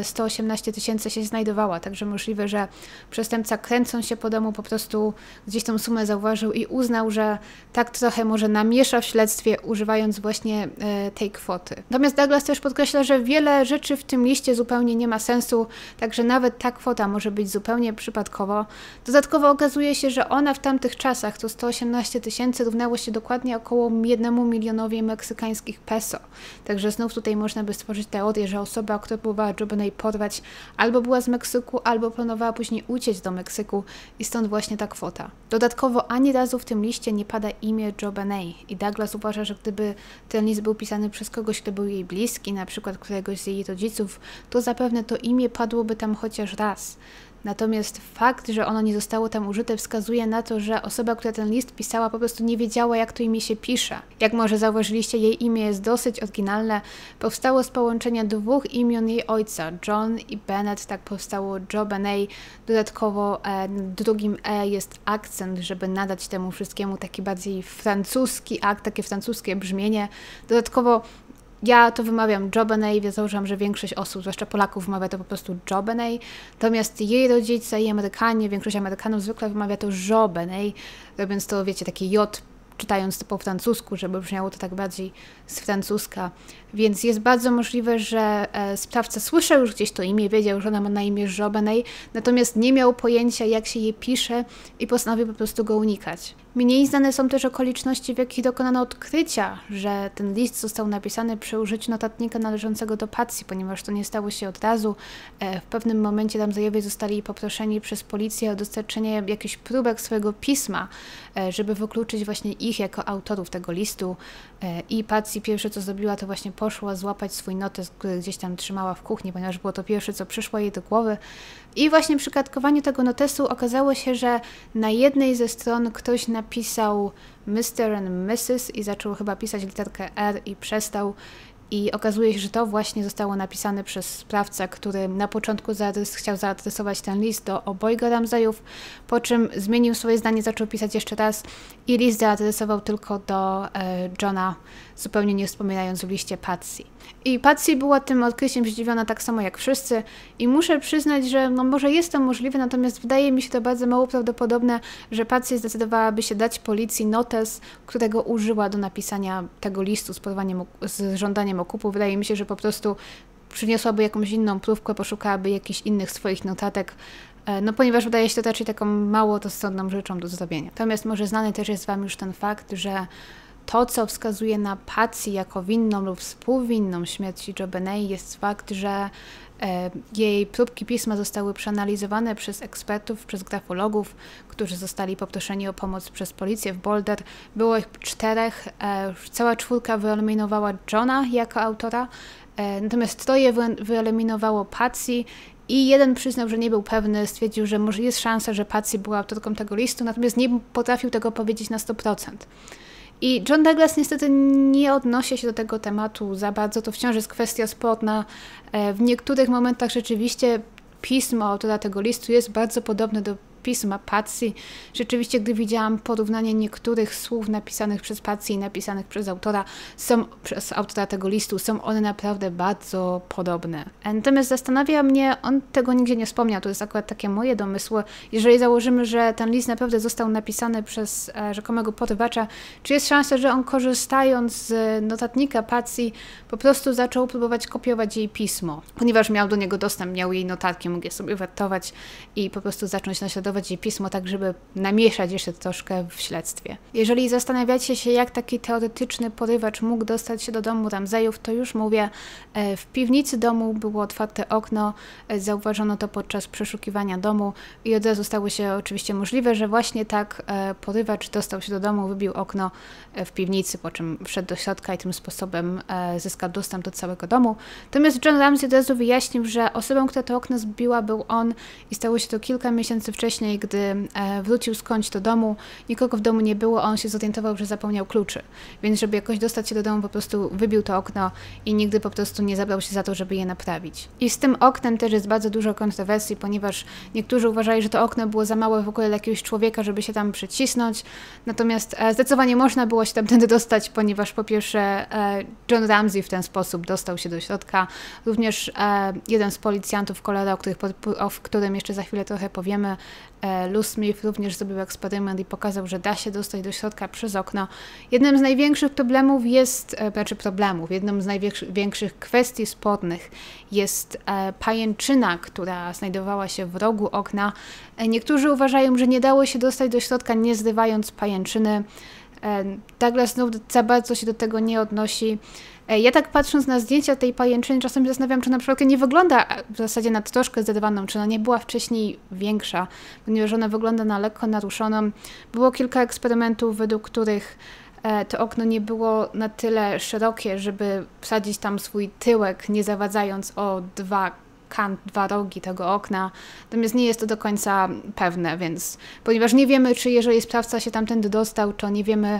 118,000 się znajdowała. Także możliwe, że przestępca, kręcąc się po domu, po prostu gdzieś tą sumę zauważył i uznał, że tak trochę może namiesza w śledztwie, używając właśnie tej kwoty. Natomiast Douglas też podkreśla, że wiele rzeczy w tym liście zupełnie nie ma sensu, także nawet ta kwota może być zupełnie przypadkowo. Dodatkowo okazuje się, że ona w tamtych czasach, to 118,000, równało się dokładnie około 1 milionowi meksykańskich peso. Także znów tutaj można by stworzyć teorię, że osoba, która próbowała JonBenét porwać, albo była z Meksyku, albo planowała później uciec do Meksyku i stąd właśnie ta kwota. Dodatkowo ani razu w tym liście nie pada imię JonBenét i Douglas uważa, że gdyby ten list był pisany przez kogoś, kto był jej bliski, na przykład któregoś z jej rodziców, to zapewne to imię padłoby tam chociaż raz. Natomiast fakt, że ono nie zostało tam użyte, wskazuje na to, że osoba, która ten list pisała, po prostu nie wiedziała, jak to imię się pisze. Jak może zauważyliście, jej imię jest dosyć oryginalne. Powstało z połączenia dwóch imion jej ojca, John i Bennett, tak powstało JonBenét. Dodatkowo w drugim jest akcent, żeby nadać temu wszystkiemu taki bardziej francuski takie francuskie brzmienie. Dodatkowo ja to wymawiam JonBenét, więc założyłam, że większość osób, zwłaszcza Polaków, wymawia to po prostu JonBenét. Natomiast jej rodzice i Amerykanie, większość Amerykanów zwykle wymawia to JonBenét, robiąc to, wiecie, takie J, czytając to po francusku, żeby brzmiało to tak bardziej z francuska. Więc jest bardzo możliwe, że sprawca słyszał już gdzieś to imię, wiedział, że ona ma na imię JonBenét, natomiast nie miał pojęcia, jak się je pisze i postanowił po prostu go unikać. Mniej znane są też okoliczności, w jakich dokonano odkrycia, że ten list został napisany przy użyciu notatnika należącego do Patsy, ponieważ to nie stało się od razu. W pewnym momencie Ramseyowie zostali poproszeni przez policję o dostarczenie jakichś próbek swojego pisma, żeby wykluczyć właśnie ich jako autorów tego listu. I Patsy pierwsze, co zrobiła, to właśnie poszła złapać swój notes, który gdzieś tam trzymała w kuchni, ponieważ było to pierwsze, co przyszło jej do głowy. I właśnie przy kartkowaniu tego notesu okazało się, że na jednej ze stron ktoś napisał Mr. and Mrs. i zaczął chyba pisać literkę R i przestał. I okazuje się, że to właśnie zostało napisane przez sprawcę, który na początku chciał zaadresować ten list do obojga Ramseyów, po czym zmienił swoje zdanie, zaczął pisać jeszcze raz i list zaadresował tylko do Johna, zupełnie nie wspominając w liście Patsy. I Patsy była tym odkryciem zdziwiona tak samo jak wszyscy i muszę przyznać, że no może jest to możliwe, natomiast wydaje mi się to bardzo mało prawdopodobne, że Patsy zdecydowałaby się dać policji notes, którego użyła do napisania tego listu z żądaniem okupu. Wydaje mi się, że po prostu przyniosłaby jakąś inną próbkę, poszukałaby jakichś innych swoich notatek, no ponieważ wydaje się to raczej taką mało rozsądną rzeczą do zrobienia. Natomiast może znany też jest Wam już ten fakt, że to, co wskazuje na Patsy jako winną lub współwinną śmierci JonBenét, jest fakt, że jej próbki pisma zostały przeanalizowane przez ekspertów, przez grafologów, którzy zostali poproszeni o pomoc przez policję w Boulder. Było ich 4, cała 4 wyeliminowała Johna jako autora, natomiast 3 wyeliminowało Patsy i 1 przyznał, że nie był pewny, stwierdził, że może jest szansa, że Patsy była autorką tego listu, natomiast nie potrafił tego powiedzieć na 100%. I John Douglas niestety nie odnosi się do tego tematu za bardzo, to wciąż jest kwestia sporna. W niektórych momentach rzeczywiście pismo autora tego listu jest bardzo podobne do pisma Patsy. Rzeczywiście, gdy widziałam porównanie niektórych słów napisanych przez Patsy i napisanych przez autora tego listu, są one naprawdę bardzo podobne. Natomiast zastanawia mnie, on tego nigdzie nie wspomniał, to jest akurat takie moje domysły. Jeżeli założymy, że ten list naprawdę został napisany przez rzekomego porywacza, czy jest szansa, że on korzystając z notatnika Patsy po prostu zaczął próbować kopiować jej pismo, ponieważ miał do niego dostęp, miał jej notatki, mógł je sobie wertować i po prostu zacząć naśladować jej pismo tak, żeby namieszać jeszcze troszkę w śledztwie. Jeżeli zastanawiacie się, jak taki teoretyczny porywacz mógł dostać się do domu Ramseyów, to już mówię, w piwnicy domu było otwarte okno, zauważono to podczas przeszukiwania domu i od razu stało się oczywiście możliwe, że właśnie tak porywacz dostał się do domu, wybił okno w piwnicy, po czym wszedł do środka i tym sposobem zyskał dostęp do całego domu. Natomiast John Ramsey od razu wyjaśnił, że osobą, która to okno zbiła, był on i stało się to kilka miesięcy wcześniej, gdy wrócił skądś do domu, nikogo w domu nie było, on się zorientował, że zapomniał kluczy. Więc żeby jakoś dostać się do domu, po prostu wybił to okno i nigdy po prostu nie zabrał się za to, żeby je naprawić. I z tym oknem też jest bardzo dużo kontrowersji, ponieważ niektórzy uważali, że to okno było za małe w ogóle dla jakiegoś człowieka, żeby się tam przycisnąć. Natomiast zdecydowanie można było się tamtędy dostać, ponieważ po pierwsze John Ramsey w ten sposób dostał się do środka. Również jeden z policjantów Colorado, o którym jeszcze za chwilę trochę powiemy, Lou Smith, również zrobił eksperyment i pokazał, że da się dostać do środka przez okno. Jednym z największych problemów jest, jedną z największych kwestii spornych jest pajęczyna, która znajdowała się w rogu okna. Niektórzy uważają, że nie dało się dostać do środka, nie zdywając pajęczyny. Douglas znów za bardzo się do tego nie odnosi. Ja tak patrząc na zdjęcia tej pajęczyny, czasem zastanawiam, czy na przykład nie wygląda w zasadzie na troszkę zerwaną, czy ona nie była wcześniej większa, ponieważ ona wygląda na lekko naruszoną. Było kilka eksperymentów, według których to okno nie było na tyle szerokie, żeby wsadzić tam swój tyłek, nie zawadzając o dwa rogi tego okna, natomiast nie jest to do końca pewne, więc ponieważ nie wiemy, czy jeżeli sprawca się tamtędy dostał, to nie wiemy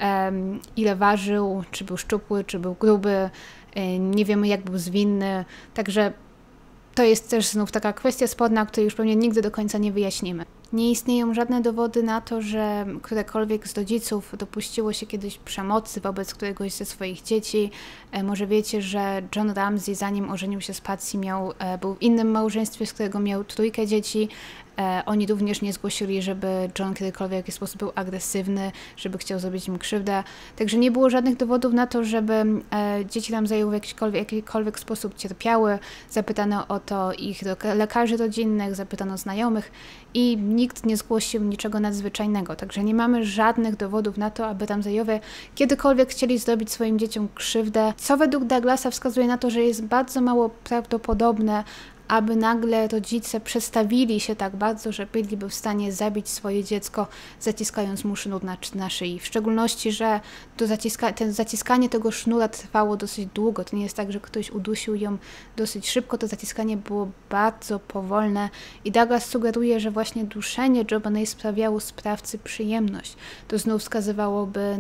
ile ważył, czy był szczupły, czy był gruby, nie wiemy jak był zwinny, także to jest też znów taka kwestia sporna, której już pewnie nigdy do końca nie wyjaśnimy. Nie istnieją żadne dowody na to, że którekolwiek z rodziców dopuściło się kiedyś przemocy wobec któregoś ze swoich dzieci. Może wiecie, że John Ramsey, zanim ożenił się z Patsy, był w innym małżeństwie, z którego miał 3 dzieci. Oni również nie zgłosili, żeby John kiedykolwiek w jakiś sposób był agresywny, żeby chciał zrobić im krzywdę. Także nie było żadnych dowodów na to, żeby dzieci Ramseyów w jakikolwiek sposób cierpiały. Zapytano o to ich lekarzy rodzinnych, zapytano znajomych i nikt nie zgłosił niczego nadzwyczajnego. Także nie mamy żadnych dowodów na to, aby Ramseyowie kiedykolwiek chcieli zrobić swoim dzieciom krzywdę, co według Douglasa wskazuje na to, że jest bardzo mało prawdopodobne, aby nagle rodzice przestawili się tak bardzo, że byliby w stanie zabić swoje dziecko, zaciskając mu sznur na szyi. W szczególności, że zaciskanie tego sznura trwało dosyć długo. To nie jest tak, że ktoś udusił ją dosyć szybko, to zaciskanie było bardzo powolne i Douglas sugeruje, że właśnie duszenie JonBenét sprawiało sprawcy przyjemność. To znów wskazywałoby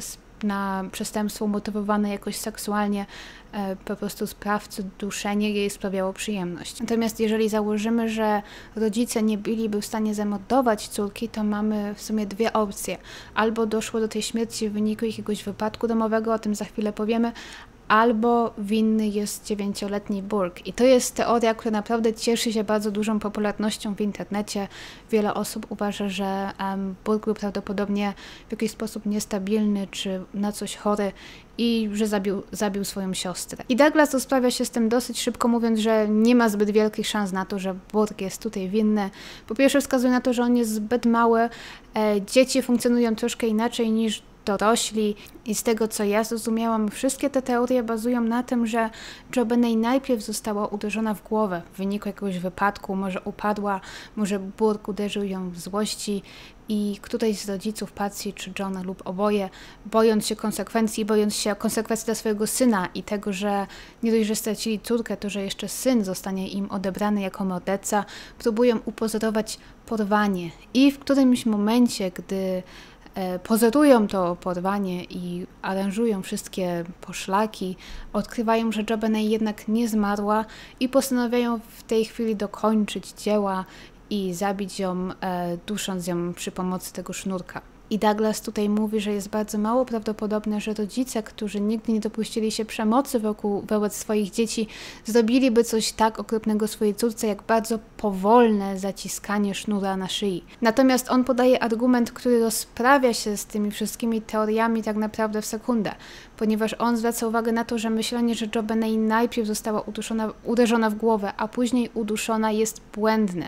na przestępstwo umotywowane jakoś seksualnie, po prostu sprawcy duszenie jej sprawiało przyjemność. Natomiast jeżeli założymy, że rodzice nie byliby w stanie zamordować córki, to mamy w sumie 2 opcje. Albo doszło do tej śmierci w wyniku jakiegoś wypadku domowego, o tym za chwilę powiemy, albo winny jest 9-letni Burke. I to jest teoria, która naprawdę cieszy się bardzo dużą popularnością w internecie. Wiele osób uważa, że Burke był prawdopodobnie w jakiś sposób niestabilny czy na coś chory i że zabił swoją siostrę. I Douglas rozprawia się z tym dosyć szybko, mówiąc, że nie ma zbyt wielkich szans na to, że Burke jest tutaj winny. Po pierwsze wskazuje na to, że on jest zbyt mały, dzieci funkcjonują troszkę inaczej niż dorośli i z tego, co ja zrozumiałam, wszystkie te teorie bazują na tym, że JoBenét najpierw została uderzona w głowę w wyniku jakiegoś wypadku, może upadła, może Burke uderzył ją w złości i któryś z rodziców, Patsy czy Johna lub oboje, bojąc się konsekwencji dla swojego syna i tego, że nie dość, że stracili córkę, to że jeszcze syn zostanie im odebrany jako morderca, próbują upozorować porwanie. I w którymś momencie, gdy pozorują to porwanie i aranżują wszystkie poszlaki, odkrywają, że JoBenét jednak nie zmarła i postanawiają w tej chwili dokończyć dzieła i zabić ją, dusząc ją przy pomocy tego sznurka. I Douglas tutaj mówi, że jest bardzo mało prawdopodobne, że rodzice, którzy nigdy nie dopuścili się przemocy wobec swoich dzieci, zrobiliby coś tak okropnego swojej córce, jak bardzo powolne zaciskanie sznura na szyi. Natomiast on podaje argument, który rozprawia się z tymi wszystkimi teoriami tak naprawdę w sekundę, ponieważ on zwraca uwagę na to, że myślenie, że JoBenét najpierw została uderzona w głowę, a później uduszona, jest błędne.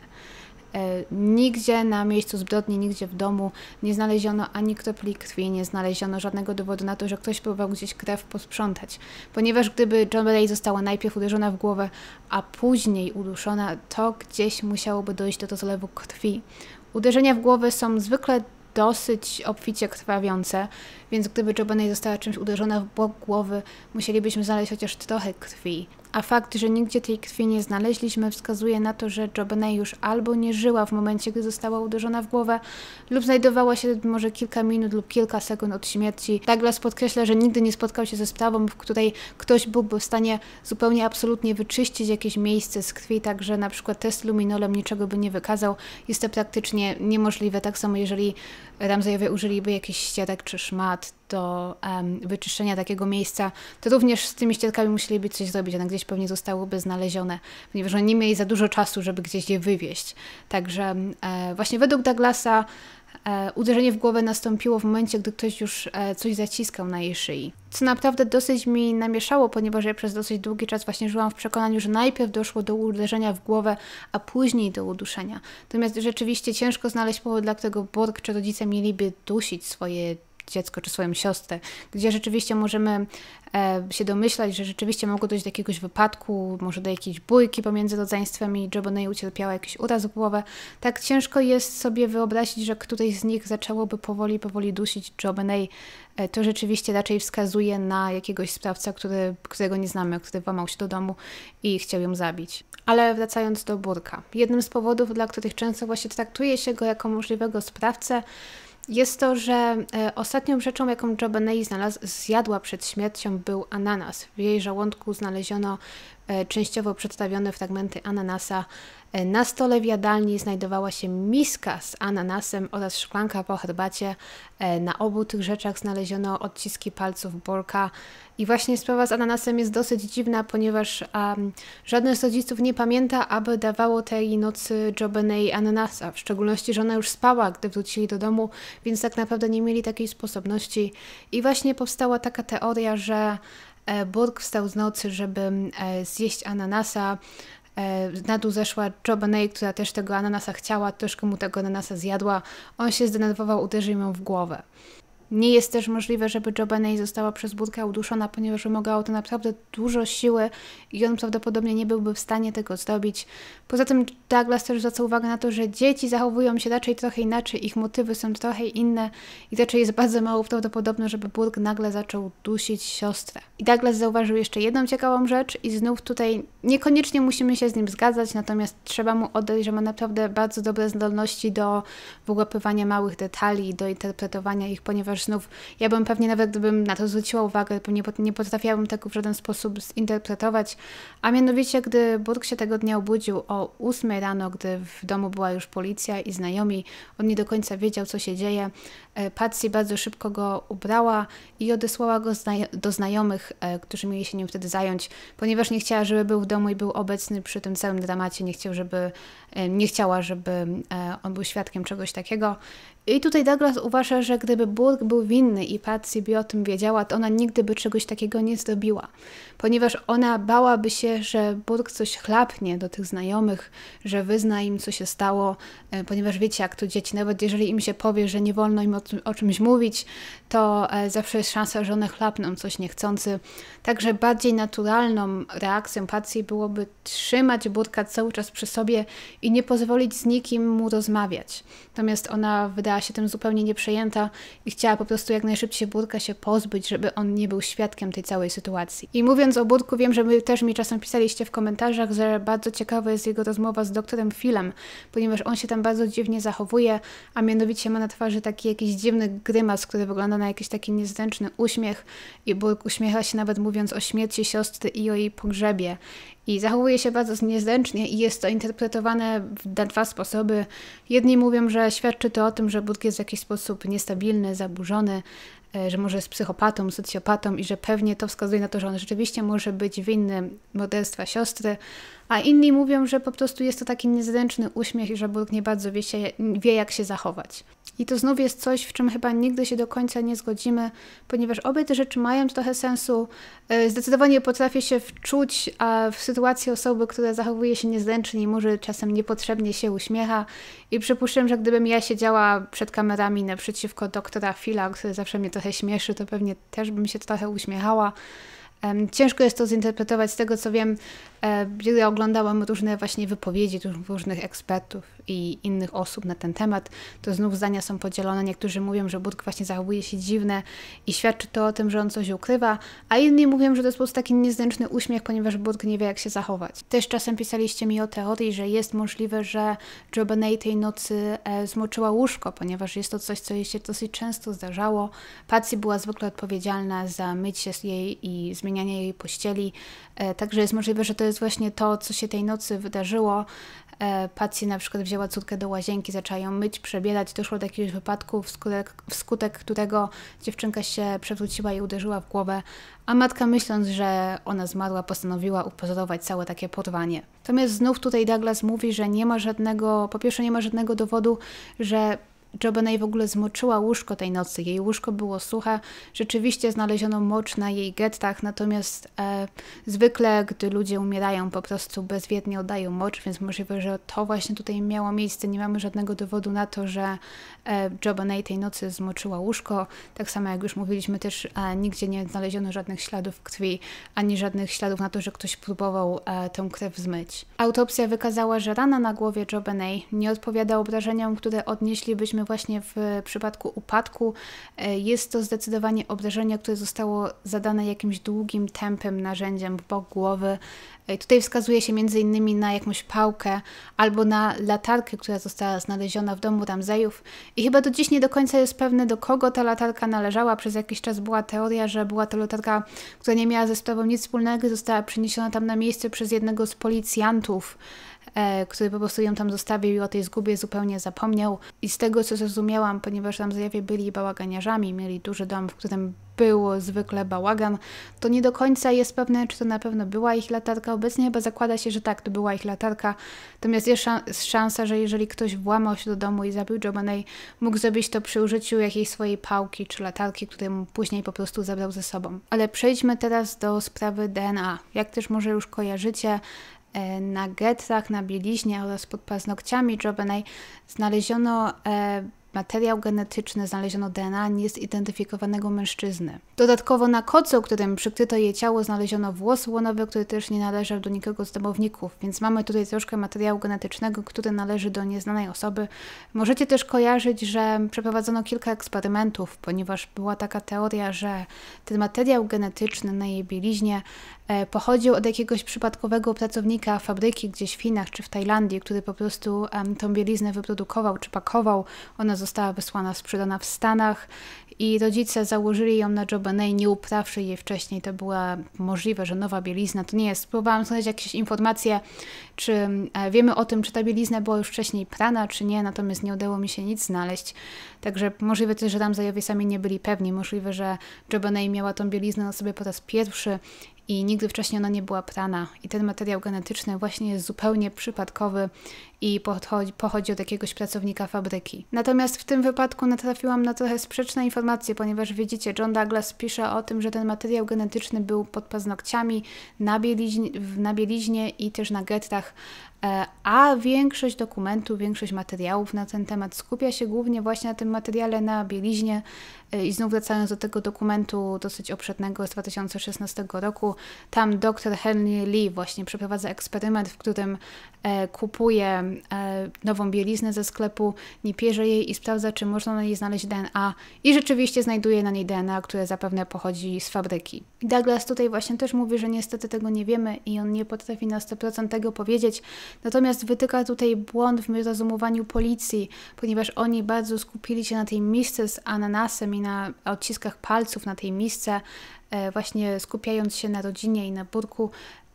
Nigdzie na miejscu zbrodni, nigdzie w domu nie znaleziono ani kropli krwi, nie znaleziono żadnego dowodu na to, że ktoś próbował gdzieś krew posprzątać. Ponieważ gdyby JoBenét została najpierw uderzona w głowę, a później uduszona, to gdzieś musiałoby dojść do rozlewu krwi. Uderzenia w głowę są zwykle dosyć obficie krwawiące, więc gdyby JoBenét została czymś uderzona w bok głowy, musielibyśmy znaleźć chociaż trochę krwi. A fakt, że nigdzie tej krwi nie znaleźliśmy, wskazuje na to, że JoBenét już albo nie żyła w momencie, gdy została uderzona w głowę, lub znajdowała się może kilka minut lub kilka sekund od śmierci. Douglas podkreśla, że nigdy nie spotkał się ze sprawą, w której ktoś byłby w stanie zupełnie absolutnie wyczyścić jakieś miejsce z krwi, tak że na przykład test luminolem niczego by nie wykazał. Jest to praktycznie niemożliwe. Tak samo jeżeli Ramseyowie użyliby jakichś ścierek czy szmat do wyczyszczenia takiego miejsca, to również z tymi ścierkami musieliby coś zrobić. One gdzieś pewnie zostałyby znalezione, ponieważ oni nie mieli za dużo czasu, żeby gdzieś je wywieźć. Także właśnie według Douglasa uderzenie w głowę nastąpiło w momencie, gdy ktoś już coś zaciskał na jej szyi. Co naprawdę dosyć mi namieszało, ponieważ ja przez dosyć długi czas właśnie żyłam w przekonaniu, że najpierw doszło do uderzenia w głowę, a później do uduszenia. Natomiast rzeczywiście ciężko znaleźć powód, dla którego Burke czy rodzice mieliby dusić swoje dziecko czy swoją siostrę, gdzie rzeczywiście możemy się domyślać, że rzeczywiście mogło dojść do jakiegoś wypadku, może do jakiejś bójki pomiędzy rodzeństwem i JoBenét ucierpiała jakiś uraz w głowę. Tak ciężko jest sobie wyobrazić, że któryś z nich zaczęłoby powoli dusić JoBenét. To rzeczywiście raczej wskazuje na jakiegoś sprawcę, którego nie znamy, który włamał się do domu i chciał ją zabić. Ale wracając do Burke'a. Jednym z powodów, dla których często właśnie traktuje się go jako możliwego sprawcę, jest to, że ostatnią rzeczą, jaką JoBenét zjadła przed śmiercią, był ananas. W jej żołądku znaleziono częściowo przedstawione fragmenty ananasa. Na stole w jadalni znajdowała się miska z ananasem oraz szklanka po herbacie. Na obu tych rzeczach znaleziono odciski palców Burke'a. I właśnie sprawa z ananasem jest dosyć dziwna, ponieważ żaden z rodziców nie pamięta, aby dawało tej nocy JoBenét ananasa. W szczególności, że ona już spała, gdy wrócili do domu, więc tak naprawdę nie mieli takiej sposobności. I właśnie powstała taka teoria, że Burke wstał z nocy, żeby zjeść ananasa. Na dół zeszła JoBenét, która też tego ananasa chciała, troszkę mu tego ananasa zjadła. On się zdenerwował, uderzył ją w głowę. Nie jest też możliwe, żeby JoBenét została przez Burke'a uduszona, ponieważ wymagało to naprawdę dużo siły i on prawdopodobnie nie byłby w stanie tego zrobić. Poza tym Douglas też zwraca uwagę na to, że dzieci zachowują się raczej trochę inaczej, ich motywy są trochę inne i raczej jest bardzo mało prawdopodobne, żeby Burke nagle zaczął dusić siostrę. I Douglas zauważył jeszcze jedną ciekawą rzecz i znów tutaj niekoniecznie musimy się z nim zgadzać, natomiast trzeba mu oddać, że ma naprawdę bardzo dobre zdolności do wyłapywania małych detali, do interpretowania ich, ponieważ ponieważ znów ja bym pewnie nawet gdybym na to zwróciła uwagę, to nie potrafiłabym tego w żaden sposób zinterpretować. A mianowicie, gdy Burke się tego dnia obudził o 8 rano, gdy w domu była już policja i znajomi, on nie do końca wiedział, co się dzieje. Patsy bardzo szybko go ubrała i odesłała go do znajomych, którzy mieli się nim wtedy zająć, ponieważ nie chciała, żeby był w domu i był obecny przy tym całym dramacie. Nie chciała, żeby on był świadkiem czegoś takiego. I tutaj Douglas uważa, że gdyby Burke był winny i Patsy by o tym wiedziała, to ona nigdy by czegoś takiego nie zrobiła. Ponieważ ona bałaby się, że Burke coś chlapnie do tych znajomych, że wyzna im, co się stało, ponieważ wiecie, jak to dzieci, nawet jeżeli im się powie, że nie wolno im o czymś mówić, to zawsze jest szansa, że one chlapną coś niechcący. Także bardziej naturalną reakcją Patsy byłoby trzymać Burke'a cały czas przy sobie i nie pozwolić z nikim mu rozmawiać. Natomiast ona wydała się tym zupełnie nieprzejęta i chciała po prostu jak najszybciej Burke'a się pozbyć, żeby on nie był świadkiem tej całej sytuacji. I mówiąc o Burke'u, wiem, że wy też mi czasem pisaliście w komentarzach, że bardzo ciekawa jest jego rozmowa z doktorem Philem, ponieważ on się tam bardzo dziwnie zachowuje, a mianowicie ma na twarzy taki jakiś dziwny grymas, który wygląda na jakiś taki niezręczny uśmiech i Burke uśmiecha się nawet mówiąc o śmierci siostry i o jej pogrzebie. I zachowuje się bardzo niezręcznie i jest to interpretowane na dwa sposoby. Jedni mówią, że świadczy to o tym, że Burke jest w jakiś sposób niestabilny, zaburzony, że może jest psychopatą, socjopatą i że pewnie to wskazuje na to, że on rzeczywiście może być winny morderstwa siostry, a inni mówią, że po prostu jest to taki niezręczny uśmiech i że Burke nie bardzo wie, jak się zachować. I to znów jest coś, w czym chyba nigdy się do końca nie zgodzimy, ponieważ obie te rzeczy mają trochę sensu. Zdecydowanie potrafię się wczuć w sytuacji osoby, która zachowuje się niezręcznie i może czasem niepotrzebnie się uśmiecha. I przypuszczam, że gdybym ja siedziała przed kamerami naprzeciwko doktora Phila, który zawsze mnie trochę śmieszy, to pewnie też bym się trochę uśmiechała. Ciężko jest to zinterpretować. Z tego co wiem, gdy oglądałam różne właśnie wypowiedzi różnych ekspertów i innych osób na ten temat, to znów zdania są podzielone. Niektórzy mówią, że Burke właśnie zachowuje się dziwnie i świadczy to o tym, że on coś ukrywa, a inni mówią, że to jest po prostu taki niezręczny uśmiech, ponieważ Burke nie wie, jak się zachować. Też czasem pisaliście mi o teorii, że jest możliwe, że JoBenét tej nocy zmoczyła łóżko, ponieważ jest to coś, co jej się dosyć często zdarzało. Patsy była zwykle odpowiedzialna za mycie jej i zmienianie jej pościeli, także jest możliwe, że to jest właśnie to, co się tej nocy wydarzyło. Patsy na przykład wzięła córkę do łazienki, zaczęła ją myć, przebierać, doszło do jakiegoś wypadku, wskutek którego dziewczynka się przewróciła i uderzyła w głowę, a matka, myśląc, że ona zmarła, postanowiła upozorować całe takie porwanie. Natomiast znów tutaj Douglas mówi, że po pierwsze nie ma żadnego dowodu, że JoBenét w ogóle zmoczyła łóżko tej nocy. Jej łóżko było suche. Rzeczywiście znaleziono mocz na jej gettach, natomiast zwykle, gdy ludzie umierają, po prostu bezwiednie oddają mocz, więc możliwe, że to właśnie tutaj miało miejsce. Nie mamy żadnego dowodu na to, że JoBenét tej nocy zmoczyła łóżko. Tak samo jak już mówiliśmy, też nigdzie nie znaleziono żadnych śladów krwi, ani żadnych śladów na to, że ktoś próbował tę krew zmyć. Autopsja wykazała, że rana na głowie JoBenét nie odpowiada obrażeniom, które odnieślibyśmy właśnie w przypadku upadku. Jest to zdecydowanie obrażenie, które zostało zadane jakimś długim, tępym narzędziem w bok głowy. Tutaj wskazuje się m.in. na jakąś pałkę albo na latarkę, która została znaleziona w domu Ramseyów. I chyba do dziś nie do końca jest pewne, do kogo ta latarka należała. Przez jakiś czas była teoria, że była to latarka, która nie miała ze sprawą nic wspólnego i została przeniesiona tam na miejsce przez jednego z policjantów, który po prostu ją tam zostawił i o tej zgubie zupełnie zapomniał. I z tego, co zrozumiałam, ponieważ Ramseyowie byli bałaganiarzami, mieli duży dom, w którym był zwykle bałagan, to nie do końca jest pewne, czy to na pewno była ich latarka. Obecnie chyba zakłada się, że tak, to była ich latarka. Natomiast jest szansa, że jeżeli ktoś włamał się do domu i zabił JoBenét, mógł zrobić to przy użyciu jakiejś swojej pałki czy latarki, którą później po prostu zabrał ze sobą. Ale przejdźmy teraz do sprawy DNA. Jak też może już kojarzycie, na gettach, na bieliźnie oraz pod paznokciami JoBenét znaleziono materiał genetyczny, znaleziono DNA niezidentyfikowanego mężczyzny. Dodatkowo na kocu, którym przykryto jej ciało, znaleziono włos łonowy, który też nie należał do nikogo z domowników, więc mamy tutaj troszkę materiału genetycznego, który należy do nieznanej osoby. Możecie też kojarzyć, że przeprowadzono kilka eksperymentów, ponieważ była taka teoria, że ten materiał genetyczny na jej bieliźnie pochodził od jakiegoś przypadkowego pracownika fabryki gdzieś w Chinach czy w Tajlandii, który po prostu tą bieliznę wyprodukował czy pakował. Ona została wysłana, sprzedana w Stanach i rodzice założyli ją na JoBenét, nie uprawszy jej wcześniej. To była możliwe, że nowa bielizna. To nie jest. Próbowałam znaleźć jakieś informacje, czy wiemy o tym, czy ta bielizna była już wcześniej prana, czy nie, natomiast nie udało mi się nic znaleźć. Także możliwe też, że Ramseyowie sami nie byli pewni. Możliwe, że JoBenét miała tą bieliznę na sobie po raz pierwszy i nigdy wcześniej ona nie była prana. I ten materiał genetyczny właśnie jest zupełnie przypadkowy i pochodzi od jakiegoś pracownika fabryki. Natomiast w tym wypadku natrafiłam na trochę sprzeczne informacje, ponieważ widzicie, John Douglas pisze o tym, że ten materiał genetyczny był pod paznokciami, na bieliźnie i też na gettach, a większość dokumentów, większość materiałów na ten temat skupia się głównie właśnie na tym materiale na bieliźnie. I znów wracając do tego dokumentu dosyć obszernego z 2016 roku, tam dr Henry Lee właśnie przeprowadza eksperyment, w którym kupuje nową bieliznę ze sklepu, nie pierze jej i sprawdza, czy można na niej znaleźć DNA i rzeczywiście znajduje na niej DNA, które zapewne pochodzi z fabryki. I Douglas tutaj właśnie też mówi, że niestety tego nie wiemy i on nie potrafi na 100% tego powiedzieć, natomiast wytyka tutaj błąd w rozumowaniu policji, ponieważ oni bardzo skupili się na tej misce z ananasem i na odciskach palców na tej misce, właśnie skupiając się na rodzinie i na Burke'u,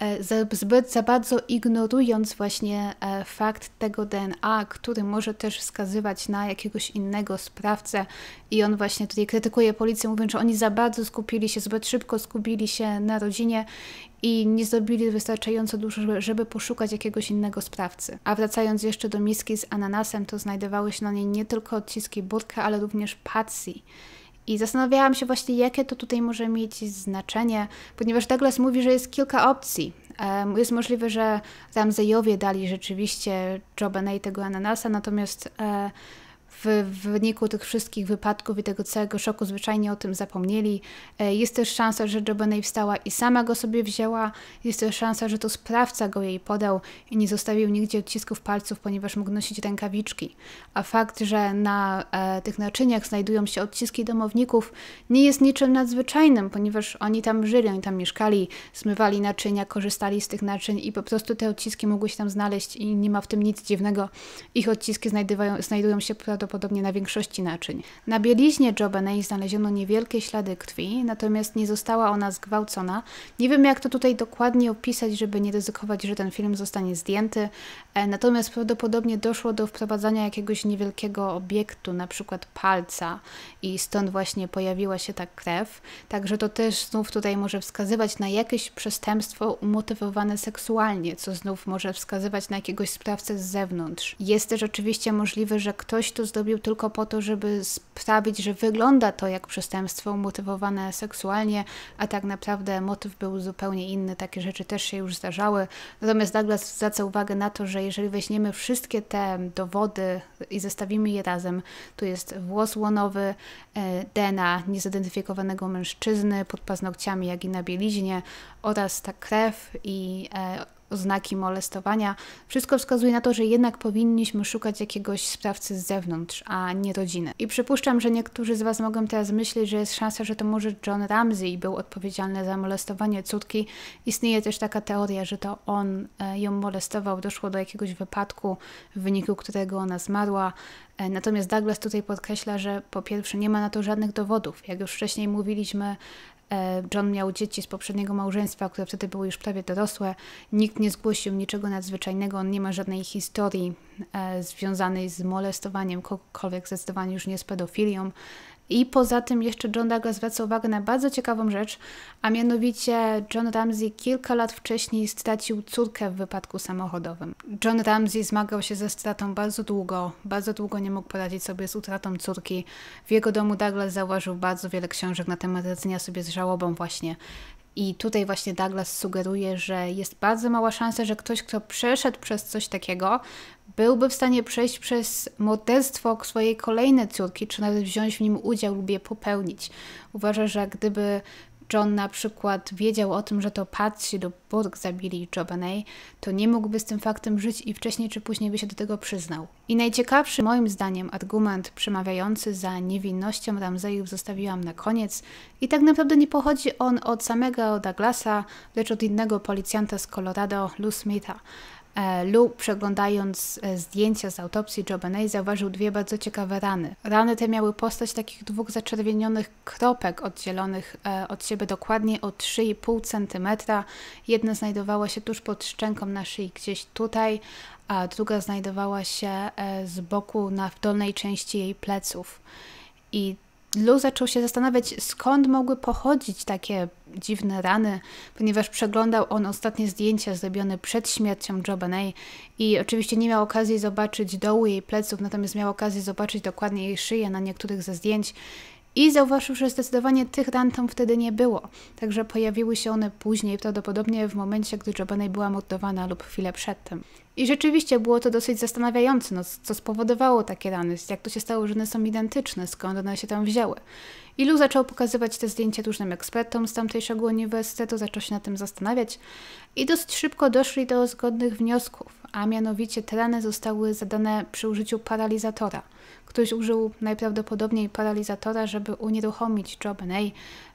za bardzo ignorując właśnie fakt tego DNA, który może też wskazywać na jakiegoś innego sprawcę i on właśnie tutaj krytykuje policję, mówiąc, że oni za bardzo skupili się, zbyt szybko skupili się na rodzinie i nie zrobili wystarczająco dużo, żeby poszukać jakiegoś innego sprawcy. A wracając jeszcze do miski z ananasem, to znajdowały się na niej nie tylko odciski Burke'a, ale również Patsy. I zastanawiałam się właśnie, jakie to tutaj może mieć znaczenie, ponieważ Douglas mówi, że jest kilka opcji. Jest możliwe, że Ramseyowie dali rzeczywiście JoBenét tego ananasa, natomiast w wyniku tych wszystkich wypadków i tego całego szoku zwyczajnie o tym zapomnieli. Jest też szansa, że JoBenét wstała i sama go sobie wzięła. Jest też szansa, że to sprawca go jej podał i nie zostawił nigdzie odcisków palców, ponieważ mógł nosić rękawiczki. A fakt, że na tych naczyniach znajdują się odciski domowników, nie jest niczym nadzwyczajnym, ponieważ oni tam żyli, oni tam mieszkali, zmywali naczynia, korzystali z tych naczyń i po prostu te odciski mogły się tam znaleźć i nie ma w tym nic dziwnego. Ich odciski znajdują się prawdopodobnie na większości naczyń. Na bieliźnie JoBenét znaleziono niewielkie ślady krwi, natomiast nie została ona zgwałcona. Nie wiem, jak to tutaj dokładnie opisać, żeby nie ryzykować, że ten film zostanie zdjęty, natomiast prawdopodobnie doszło do wprowadzania jakiegoś niewielkiego obiektu, na przykład palca i stąd właśnie pojawiła się ta krew. Także to też znów tutaj może wskazywać na jakieś przestępstwo umotywowane seksualnie, co znów może wskazywać na jakiegoś sprawcę z zewnątrz. Jest też oczywiście możliwe, że ktoś to zrobił tylko po to, żeby sprawić, że wygląda to jak przestępstwo umotywowane seksualnie, a tak naprawdę motyw był zupełnie inny. Takie rzeczy też się już zdarzały. Natomiast Douglas zwraca uwagę na to, że jeżeli weźmiemy wszystkie te dowody i zestawimy je razem, tu jest włos łonowy, DNA niezidentyfikowanego mężczyzny pod paznokciami, jak i na bieliźnie oraz ta krew i oznaki molestowania. Wszystko wskazuje na to, że jednak powinniśmy szukać jakiegoś sprawcy z zewnątrz, a nie rodziny. I przypuszczam, że niektórzy z Was mogą teraz myśleć, że jest szansa, że to może John Ramsey był odpowiedzialny za molestowanie córki. Istnieje też taka teoria, że to on ją molestował, doszło do jakiegoś wypadku, w wyniku którego ona zmarła. Natomiast Douglas tutaj podkreśla, że po pierwsze nie ma na to żadnych dowodów. Jak już wcześniej mówiliśmy, John miał dzieci z poprzedniego małżeństwa, które wtedy były już prawie dorosłe. Nikt nie zgłosił niczego nadzwyczajnego, on nie ma żadnej historii związanej z molestowaniem kogokolwiek, zdecydowanie już nie z pedofilią. I poza tym jeszcze John Douglas zwraca uwagę na bardzo ciekawą rzecz, a mianowicie John Ramsey kilka lat wcześniej stracił córkę w wypadku samochodowym. John Ramsey zmagał się ze stratą bardzo długo nie mógł poradzić sobie z utratą córki. W jego domu Douglas zauważył bardzo wiele książek na temat radzenia sobie z żałobą właśnie. I tutaj właśnie Douglas sugeruje, że jest bardzo mała szansa, że ktoś, kto przeszedł przez coś takiego, byłby w stanie przejść przez morderstwo swojej kolejnej córki, czy nawet wziąć w nim udział lub je popełnić. Uważa, że gdyby John na przykład wiedział o tym, że to Patsy lub Burke zabili JonBenét, to nie mógłby z tym faktem żyć i wcześniej czy później by się do tego przyznał. I najciekawszy moim zdaniem argument przemawiający za niewinnością Ramseyów zostawiłam na koniec i tak naprawdę nie pochodzi on od samego Douglasa, lecz od innego policjanta z Colorado, Lou Smitha. Lou, przeglądając zdjęcia z autopsji JonBenét, zauważył dwie bardzo ciekawe rany. Rany te miały postać takich dwóch zaczerwienionych kropek oddzielonych od siebie dokładnie o 3,5 cm. Jedna znajdowała się tuż pod szczęką na szyi, gdzieś tutaj, a druga znajdowała się z boku w dolnej części jej pleców. I Lou zaczął się zastanawiać, skąd mogły pochodzić takie dziwne rany, ponieważ przeglądał on ostatnie zdjęcia zrobione przed śmiercią JonBenét i oczywiście nie miał okazji zobaczyć dołu jej pleców, natomiast miał okazję zobaczyć dokładnie jej szyję na niektórych ze zdjęć i zauważył, że zdecydowanie tych ran tam wtedy nie było. Także pojawiły się one później, prawdopodobnie w momencie, gdy JonBenét była mordowana lub chwilę przedtem. I rzeczywiście było to dosyć zastanawiające, co spowodowało takie rany, jak to się stało, że one są identyczne, skąd one się tam wzięły. I Lou zaczął pokazywać te zdjęcia różnym ekspertom z tamtejszego uniwersytetu, zaczął się nad tym zastanawiać i dosyć szybko doszli do zgodnych wniosków, a mianowicie te rany zostały zadane przy użyciu paralizatora. Ktoś użył najprawdopodobniej paralizatora, żeby unieruchomić JonBenét.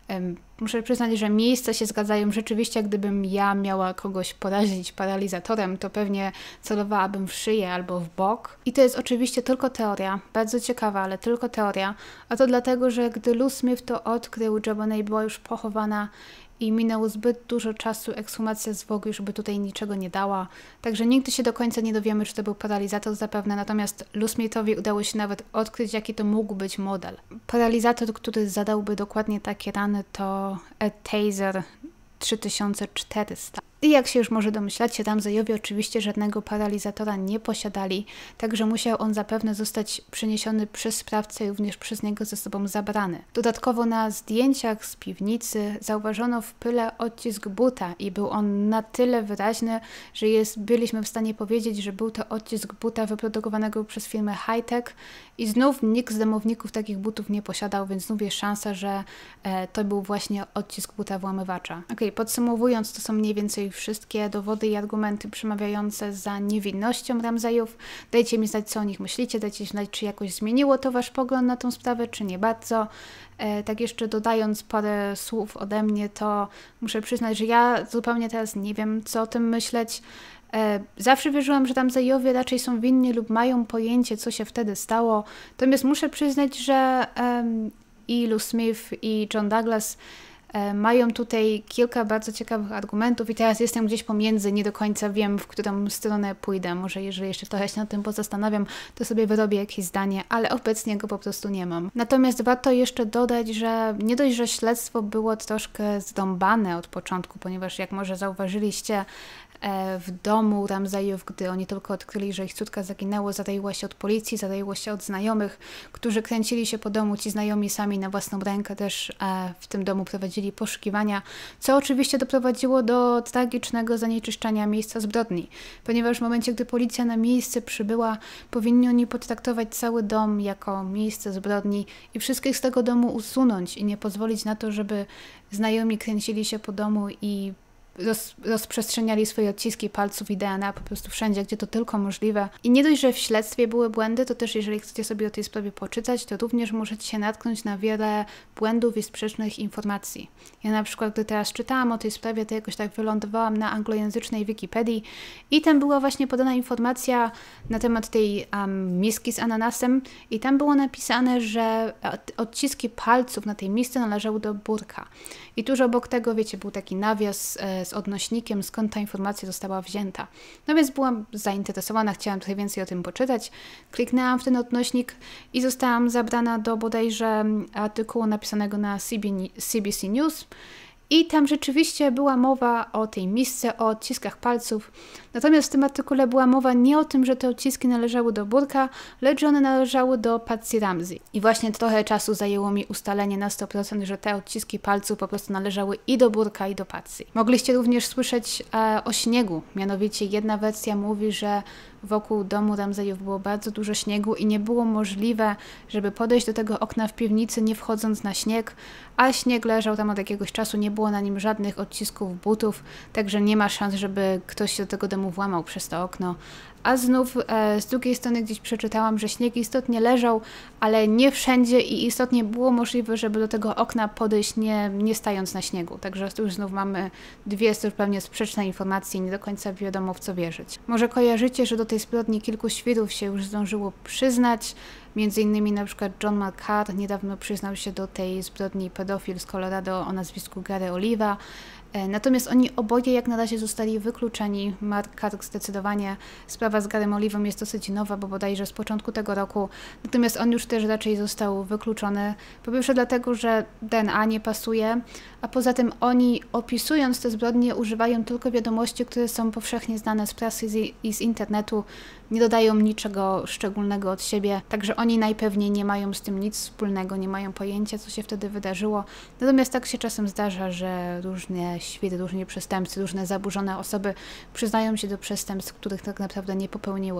Muszę przyznać, że miejsca się zgadzają. Rzeczywiście, gdybym ja miała kogoś porazić paralizatorem, to pewnie celowałabym w szyję albo w bok. I to jest oczywiście tylko teoria, bardzo ciekawa, ale tylko teoria. A to dlatego, że gdy Lou Smith to odkrył, JonBenét była już pochowana i minęło zbyt dużo czasu, ekshumacja zwłoki już by tutaj niczego nie dała. Także nigdy się do końca nie dowiemy, czy to był paralizator zapewne, natomiast Lou Smithowi udało się nawet odkryć, jaki to mógł być model. Paralizator, który zadałby dokładnie takie rany, to Taser 3400. I jak się już może domyślacie, Ramseyowie oczywiście żadnego paralizatora nie posiadali, także musiał on zapewne zostać przeniesiony przez sprawcę i również przez niego ze sobą zabrany. Dodatkowo na zdjęciach z piwnicy zauważono w pyle odcisk buta i był on na tyle wyraźny, że byliśmy w stanie powiedzieć, że był to odcisk buta wyprodukowanego przez firmę Hi-Tech i znów nikt z domowników takich butów nie posiadał, więc znów jest szansa, że to był właśnie odcisk buta włamywacza. Podsumowując, to są mniej więcej wszystkie dowody i argumenty przemawiające za niewinnością Ramseyów. Dajcie mi znać, co o nich myślicie, dajcie znać, czy jakoś zmieniło to wasz pogląd na tą sprawę, czy nie bardzo. Tak jeszcze dodając parę słów ode mnie, to muszę przyznać, że ja zupełnie teraz nie wiem, co o tym myśleć. Zawsze wierzyłam, że Ramseyowie raczej są winni lub mają pojęcie, co się wtedy stało. Natomiast muszę przyznać, że i Lou Smith, i John Douglas mają tutaj kilka bardzo ciekawych argumentów i teraz jestem gdzieś pomiędzy, nie do końca wiem, w którą stronę pójdę. Może jeżeli jeszcze trochę się nad tym pozastanawiam, to sobie wyrobię jakieś zdanie, ale obecnie go po prostu nie mam. Natomiast warto jeszcze dodać, że nie dość, że śledztwo było troszkę zrąbane od początku, ponieważ jak może zauważyliście, w domu Ramseyów, gdy oni tylko odkryli, że ich córka zaginęła, zataiła się od policji, zataiła się od znajomych, którzy kręcili się po domu. Ci znajomi sami na własną rękę też w tym domu prowadzili poszukiwania, co oczywiście doprowadziło do tragicznego zanieczyszczania miejsca zbrodni, ponieważ w momencie, gdy policja na miejsce przybyła, powinni oni potraktować cały dom jako miejsce zbrodni i wszystkich z tego domu usunąć i nie pozwolić na to, żeby znajomi kręcili się po domu i rozprzestrzeniali swoje odciski palców i DNA po prostu wszędzie, gdzie to tylko możliwe. I nie dość, że w śledztwie były błędy, to też jeżeli chcecie sobie o tej sprawie poczytać, to również możecie się natknąć na wiele błędów i sprzecznych informacji. Ja na przykład, gdy teraz czytałam o tej sprawie, to jakoś tak wylądowałam na anglojęzycznej Wikipedii i tam była właśnie podana informacja na temat tej miski z ananasem i tam było napisane, że odciski palców na tej misce należały do Burka. I tuż obok tego, wiecie, był taki nawias z odnośnikiem, skąd ta informacja została wzięta. No więc byłam zainteresowana, chciałam trochę więcej o tym poczytać. Kliknęłam w ten odnośnik i zostałam zabrana do bodajże artykułu napisanego na CBC News. I tam rzeczywiście była mowa o tej misce, o odciskach palców. Natomiast w tym artykule była mowa nie o tym, że te odciski należały do Burke'a, lecz że one należały do Patsy Ramsey. I właśnie trochę czasu zajęło mi ustalenie na 100%, że te odciski palców po prostu należały i do Burke'a, i do Patsy. Mogliście również słyszeć o śniegu. Mianowicie jedna wersja mówi, że wokół domu Ramseyów było bardzo dużo śniegu i nie było możliwe, żeby podejść do tego okna w piwnicy, nie wchodząc na śnieg, a śnieg leżał tam od jakiegoś czasu, nie było na nim żadnych odcisków butów, także nie ma szans, żeby ktoś się do tego domu włamał przez to okno. A znów z drugiej strony gdzieś przeczytałam, że śnieg istotnie leżał, ale nie wszędzie i istotnie było możliwe, żeby do tego okna podejść nie stając na śniegu. Także tu już znów mamy dwie zupełnie sprzeczne informacje i nie do końca wiadomo w co wierzyć. Może kojarzycie, że do tej zbrodni kilku świrów się już zdążyło przyznać. Między innymi na przykład John McCart niedawno przyznał się do tej zbrodni pedofil z Colorado o nazwisku Gary Oliva. Natomiast oni oboje jak na razie zostali wykluczeni. Mark Kark zdecydowanie. Sprawa z Garym Olivą jest dosyć nowa, bo bodajże z początku tego roku. Natomiast on już też raczej został wykluczony. Po pierwsze dlatego, że DNA nie pasuje, a poza tym oni opisując te zbrodnie używają tylko wiadomości, które są powszechnie znane z prasy i z internetu. Nie dodają niczego szczególnego od siebie, także oni najpewniej nie mają z tym nic wspólnego, nie mają pojęcia, co się wtedy wydarzyło. Natomiast tak się czasem zdarza, że różne świry, różni przestępcy, różne zaburzone osoby przyznają się do przestępstw, których tak naprawdę nie popełniły.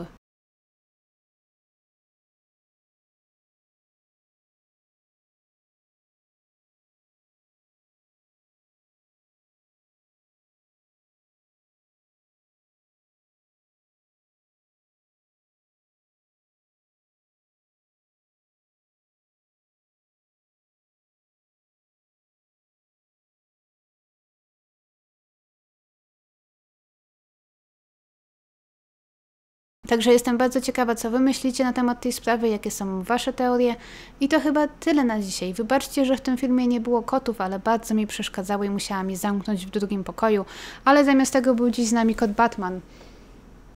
Także jestem bardzo ciekawa, co wy myślicie na temat tej sprawy, jakie są wasze teorie. I to chyba tyle na dzisiaj. Wybaczcie, że w tym filmie nie było kotów, ale bardzo mi przeszkadzały i musiałam je zamknąć w drugim pokoju. Ale zamiast tego był dziś z nami kot Batman.